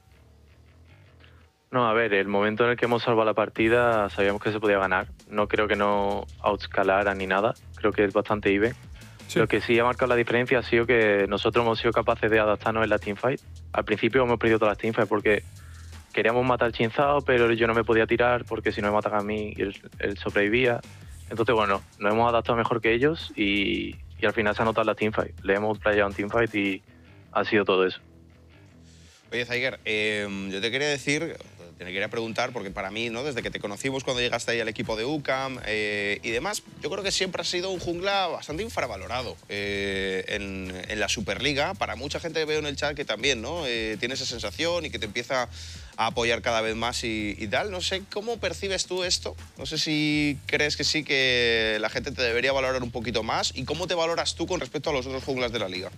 S6: No, a ver, el momento en el que hemos salvado la partida sabíamos que se podía ganar. No creo que no outscalara ni nada. Creo que es bastante even. Sí. Lo que sí ha marcado la diferencia ha sido que nosotros hemos sido capaces de adaptarnos en la teamfight. Al principio hemos perdido todas las teamfights porque queríamos matar al Chinzao, pero yo no me podía tirar porque si no me matan a mí, él sobrevivía. Entonces, bueno, nos hemos adaptado mejor que ellos y al final se ha notado la teamfight. Le hemos playado en teamfight y ha sido todo eso.
S5: Oye, Zeiger, yo te quería preguntar, porque para mí, ¿no? Desde que te conocimos cuando llegaste ahí al equipo de UCAM y demás, yo creo que siempre has sido un jungla bastante infravalorado en la Superliga. Para mucha gente veo en el chat que también, ¿no? Tiene esa sensación y que te empieza a apoyar cada vez más y tal. No sé, ¿cómo percibes tú esto? No sé si crees que sí, que la gente te debería valorar un poquito más. ¿Y cómo te valoras tú con respecto a los otros junglas de la liga?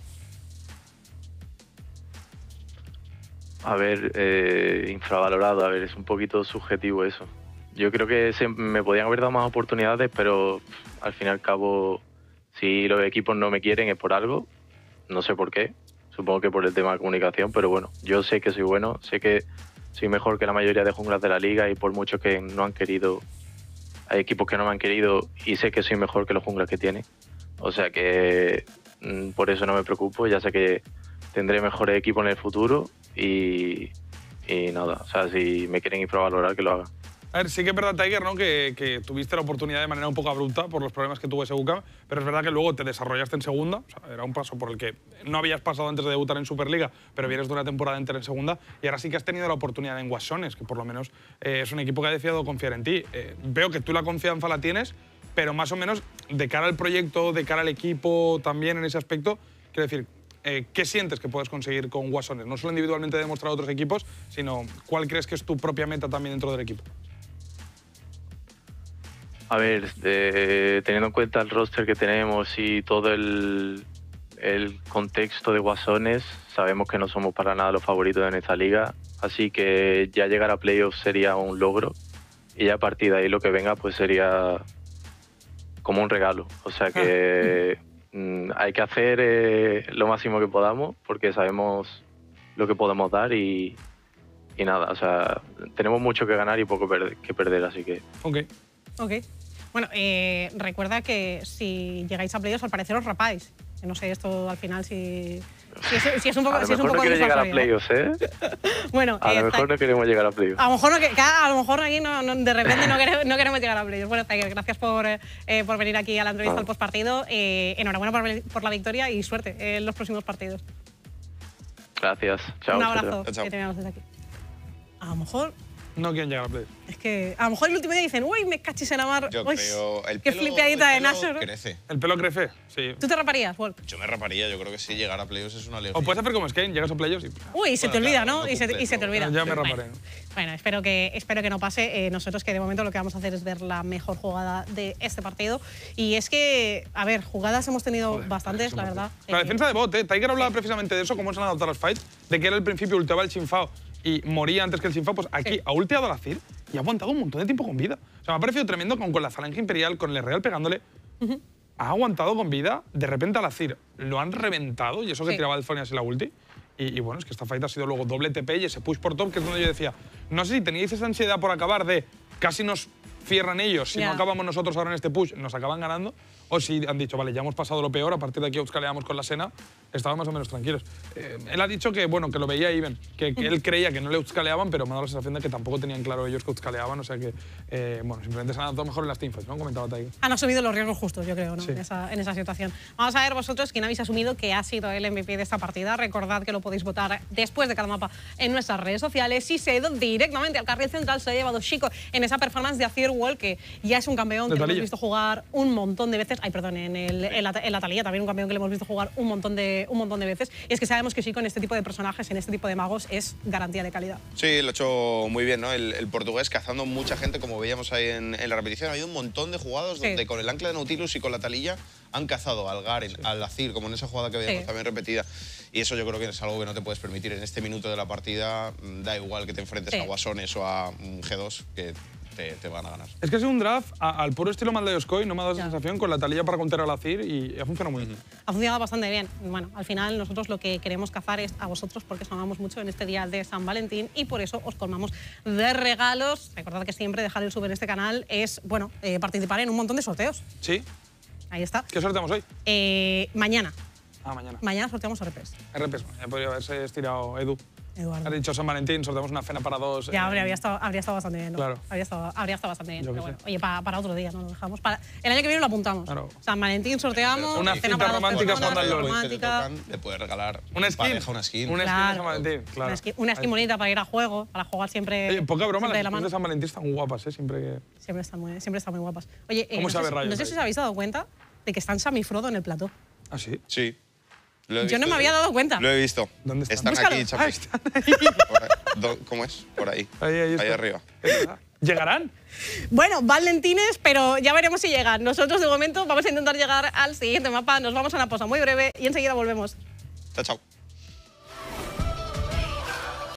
S6: A ver, infravalorado, a ver, es un poquito subjetivo eso. Yo creo que me podían haber dado más oportunidades, pero al fin y al cabo, si los equipos no me quieren es por algo, no sé por qué, supongo que por el tema de comunicación, pero bueno, yo sé que soy bueno, sé que soy mejor que la mayoría de junglas de la liga y por mucho que no han querido, hay equipos que no me han querido y sé que soy mejor que los junglas que tienen. O sea que por eso no me preocupo, ya sé que tendré mejores equipos en el futuro y nada, o sea, si me quieren infravalorar, que lo hagan.
S4: A ver, sí que es verdad, Zeiger, ¿no? que tuviste la oportunidad de manera un poco abrupta por los problemas que tuvo ese UCAM, pero es verdad que luego te desarrollaste en segunda, o sea, era un paso por el que no habías pasado antes de debutar en Superliga, pero vienes de una temporada entera en segunda, y ahora sí que has tenido la oportunidad en Guasones, que por lo menos es un equipo que ha decidido confiar en ti. Veo que tú la confianza la tienes, pero más o menos de cara al proyecto, de cara al equipo también en ese aspecto, quiero decir, ¿qué sientes que puedes conseguir con Guasones? No solo individualmente demostrar a otros equipos, sino ¿cuál crees que es tu propia meta también dentro del equipo?
S6: A ver, teniendo en cuenta el roster que tenemos y todo el contexto de Guasones, sabemos que no somos para nada los favoritos en esta liga, así que ya llegar a playoffs sería un logro y ya a partir de ahí lo que venga pues sería como un regalo. O sea que hay que hacer lo máximo que podamos porque sabemos lo que podemos dar y nada, o sea, tenemos mucho que ganar y poco que perder, así que…
S3: Ok. Bueno, recuerda que si llegáis a playoffs, al parecer os rapáis. Que no sé esto al final si es un poco…
S6: A lo mejor no quieres llegar a playoffs, ¿eh?
S3: Bueno,
S6: a lo mejor no queremos llegar a playoffs.
S3: A lo mejor aquí de repente no queremos llegar a playoffs. Bueno, Zeiger, gracias por venir aquí a la entrevista al postpartido. Enhorabuena por la victoria y suerte en los próximos partidos.
S6: Gracias. Chao.
S3: Un
S6: chao,
S3: abrazo.
S5: Chao, chao.
S3: Que terminamos desde aquí. A lo mejor
S4: No quieren llegar a play.
S3: es que a lo mejor el último día dicen, uy, me cachis en la mar.
S5: Yo
S3: Uy,
S5: creo.
S3: qué flipeadita de Nashor.
S5: Crece.
S4: El pelo crece, sí.
S3: ¿Tú te raparías, Wolf?
S5: Yo me raparía, yo creo que sí, llegar a playoffs es una alegría.
S4: O puedes hacer como Skane, llegas a playoffs y...
S3: Uy, se te
S5: Bueno,
S3: olvida,
S5: claro,
S3: ¿no?
S5: no
S3: Y se te
S5: cumple,
S3: olvida.
S4: Ya me raparé.
S3: Bueno, espero que no pase. Nosotros que de momento lo que vamos a hacer es ver la mejor jugada de este partido. Y es que, a ver, jugadas hemos tenido bastantes, la verdad.
S4: La defensa de bot, Tiger hablaba precisamente de eso, cómo se han adaptado los fights, de que era el principio ulteaba el Xingfao y moría antes que el Xingfao, pues aquí ha ulteado al Azir y ha aguantado un montón de tiempo con vida. O sea, me ha parecido tremendo con la falange imperial, con el Real pegándole. Ha aguantado con vida, de repente al Azir lo han reventado y eso que
S3: Sí.
S4: tiraba el Zonias y la ulti. Y bueno, es que esta fight ha sido luego doble TP y ese push por top, que es donde yo decía, no sé si teníais esa ansiedad por acabar de casi nos cierran ellos, si
S3: Ya.
S4: no acabamos nosotros ahora en este push, nos acaban ganando, o si han dicho, vale, ya hemos pasado lo peor, a partir de aquí outscaleamos con la Sena, estaban más o menos tranquilos. Él ha dicho que, bueno, que lo veía even, que él creía que no le outscaleaban, pero me ha dado la sensación de que tampoco tenían claro ellos que outscaleaban, o sea que, bueno, simplemente se han adaptado mejor en las teamfights, ¿no? Comentaba Tiger.
S3: Han asumido los riesgos justos, yo creo, ¿no?
S4: Sí.
S3: En esa situación. Vamos a ver vosotros quién habéis asumido que ha sido el MVP de esta partida. Recordad que lo podéis votar después de cada mapa en nuestras redes sociales. Y se ha ido directamente al carril central, se ha llevado Chico en esa performance de Azir Wall, que ya es un campeón
S4: De
S3: que lo hemos
S4: Taliyah.
S3: visto jugar un montón de veces. Ay, perdón, en la Taliyah también un campeón que le hemos visto jugar un montón de veces. Y es que sabemos que Chico en este tipo de personajes, en este tipo de magos, es garantía de calidad.
S5: Sí, lo ha hecho muy bien, ¿no? El portugués cazando mucha gente, como veíamos ahí en la repetición. Ha habido un montón de jugadas
S3: Sí.
S5: donde con el ancla de Nautilus y con la Taliyah han cazado al Garen, al Azir, como en esa jugada que veíamos
S3: Sí.
S5: también repetida. Y eso yo creo que es algo que no te puedes permitir. En este minuto de la partida, da igual que te enfrentes
S3: Sí.
S5: a Guasones o a G2, que te van a ganar.
S4: Es que ha sido un draft al puro estilo Maldayoskoi, no me ha dado esa
S3: Ya.
S4: sensación, con la Taliyah para contar al Azir y ha funcionado muy bien.
S3: Ha funcionado bastante bien. Bueno, al final nosotros lo que queremos cazar es a vosotros porque os amamos mucho en este día de San Valentín y por eso os colmamos de regalos. Recordad que siempre dejar el sub en este canal es, bueno, participar en un montón de sorteos.
S4: ¿Sí?
S3: Ahí está.
S4: ¿Qué sorteamos hoy?
S3: Mañana.
S4: Mañana.
S3: Mañana sorteamos RPs.
S4: RPs, ya podría haberse estirado Edu.
S3: Eduardo.
S4: Ha dicho San Valentín, sorteamos una cena para dos.
S3: Ya habría estado bastante bien, ¿no?
S4: Claro.
S3: Habría estado bastante bien.
S4: Yo
S3: Pero
S4: qué
S3: bueno,
S4: sé.
S3: oye, para otro día, ¿no? Lo dejamos. El año que viene lo apuntamos.
S4: Claro.
S3: San Valentín sorteamos.
S4: Una
S3: cena
S4: cinta
S3: para dos
S4: romántica
S3: personas,
S4: jugando al LOL.
S3: romántica.
S5: Le puedes regalar
S4: Una skin.
S5: pareja, una skin.
S4: Una skin de
S3: Claro.
S4: San Valentín, claro.
S3: Una skin bonita para ir a juego, para jugar siempre.
S4: Oye, poca broma,
S3: siempre de
S4: las
S3: la
S4: skins
S3: mano.
S4: de San Valentín están guapas, siempre que...
S3: Siempre están muy guapas. Oye,
S4: ¿Cómo
S3: no,
S4: sabe
S3: sé,
S4: Riot
S3: no sé
S4: ahí?
S3: si os habéis dado cuenta de que están Sam y Frodo en el plató.
S4: ¿Ah, sí?
S5: Sí. Lo he
S3: Yo no
S5: visto,
S3: me había dado cuenta.
S5: Lo he visto.
S4: ¿Dónde están?
S5: Están
S3: Búscalo.
S5: aquí, Chapi.
S4: Ah, están ahí.
S5: Por ahí. ¿Cómo es? Por ahí.
S4: Ahí está.
S5: arriba.
S4: Es verdad. ¿Llegarán?
S3: Bueno, Valentines, pero ya veremos si llegan. Nosotros de momento vamos a intentar llegar al siguiente mapa. Nos vamos a una pausa muy breve y enseguida volvemos.
S5: Chao, chao.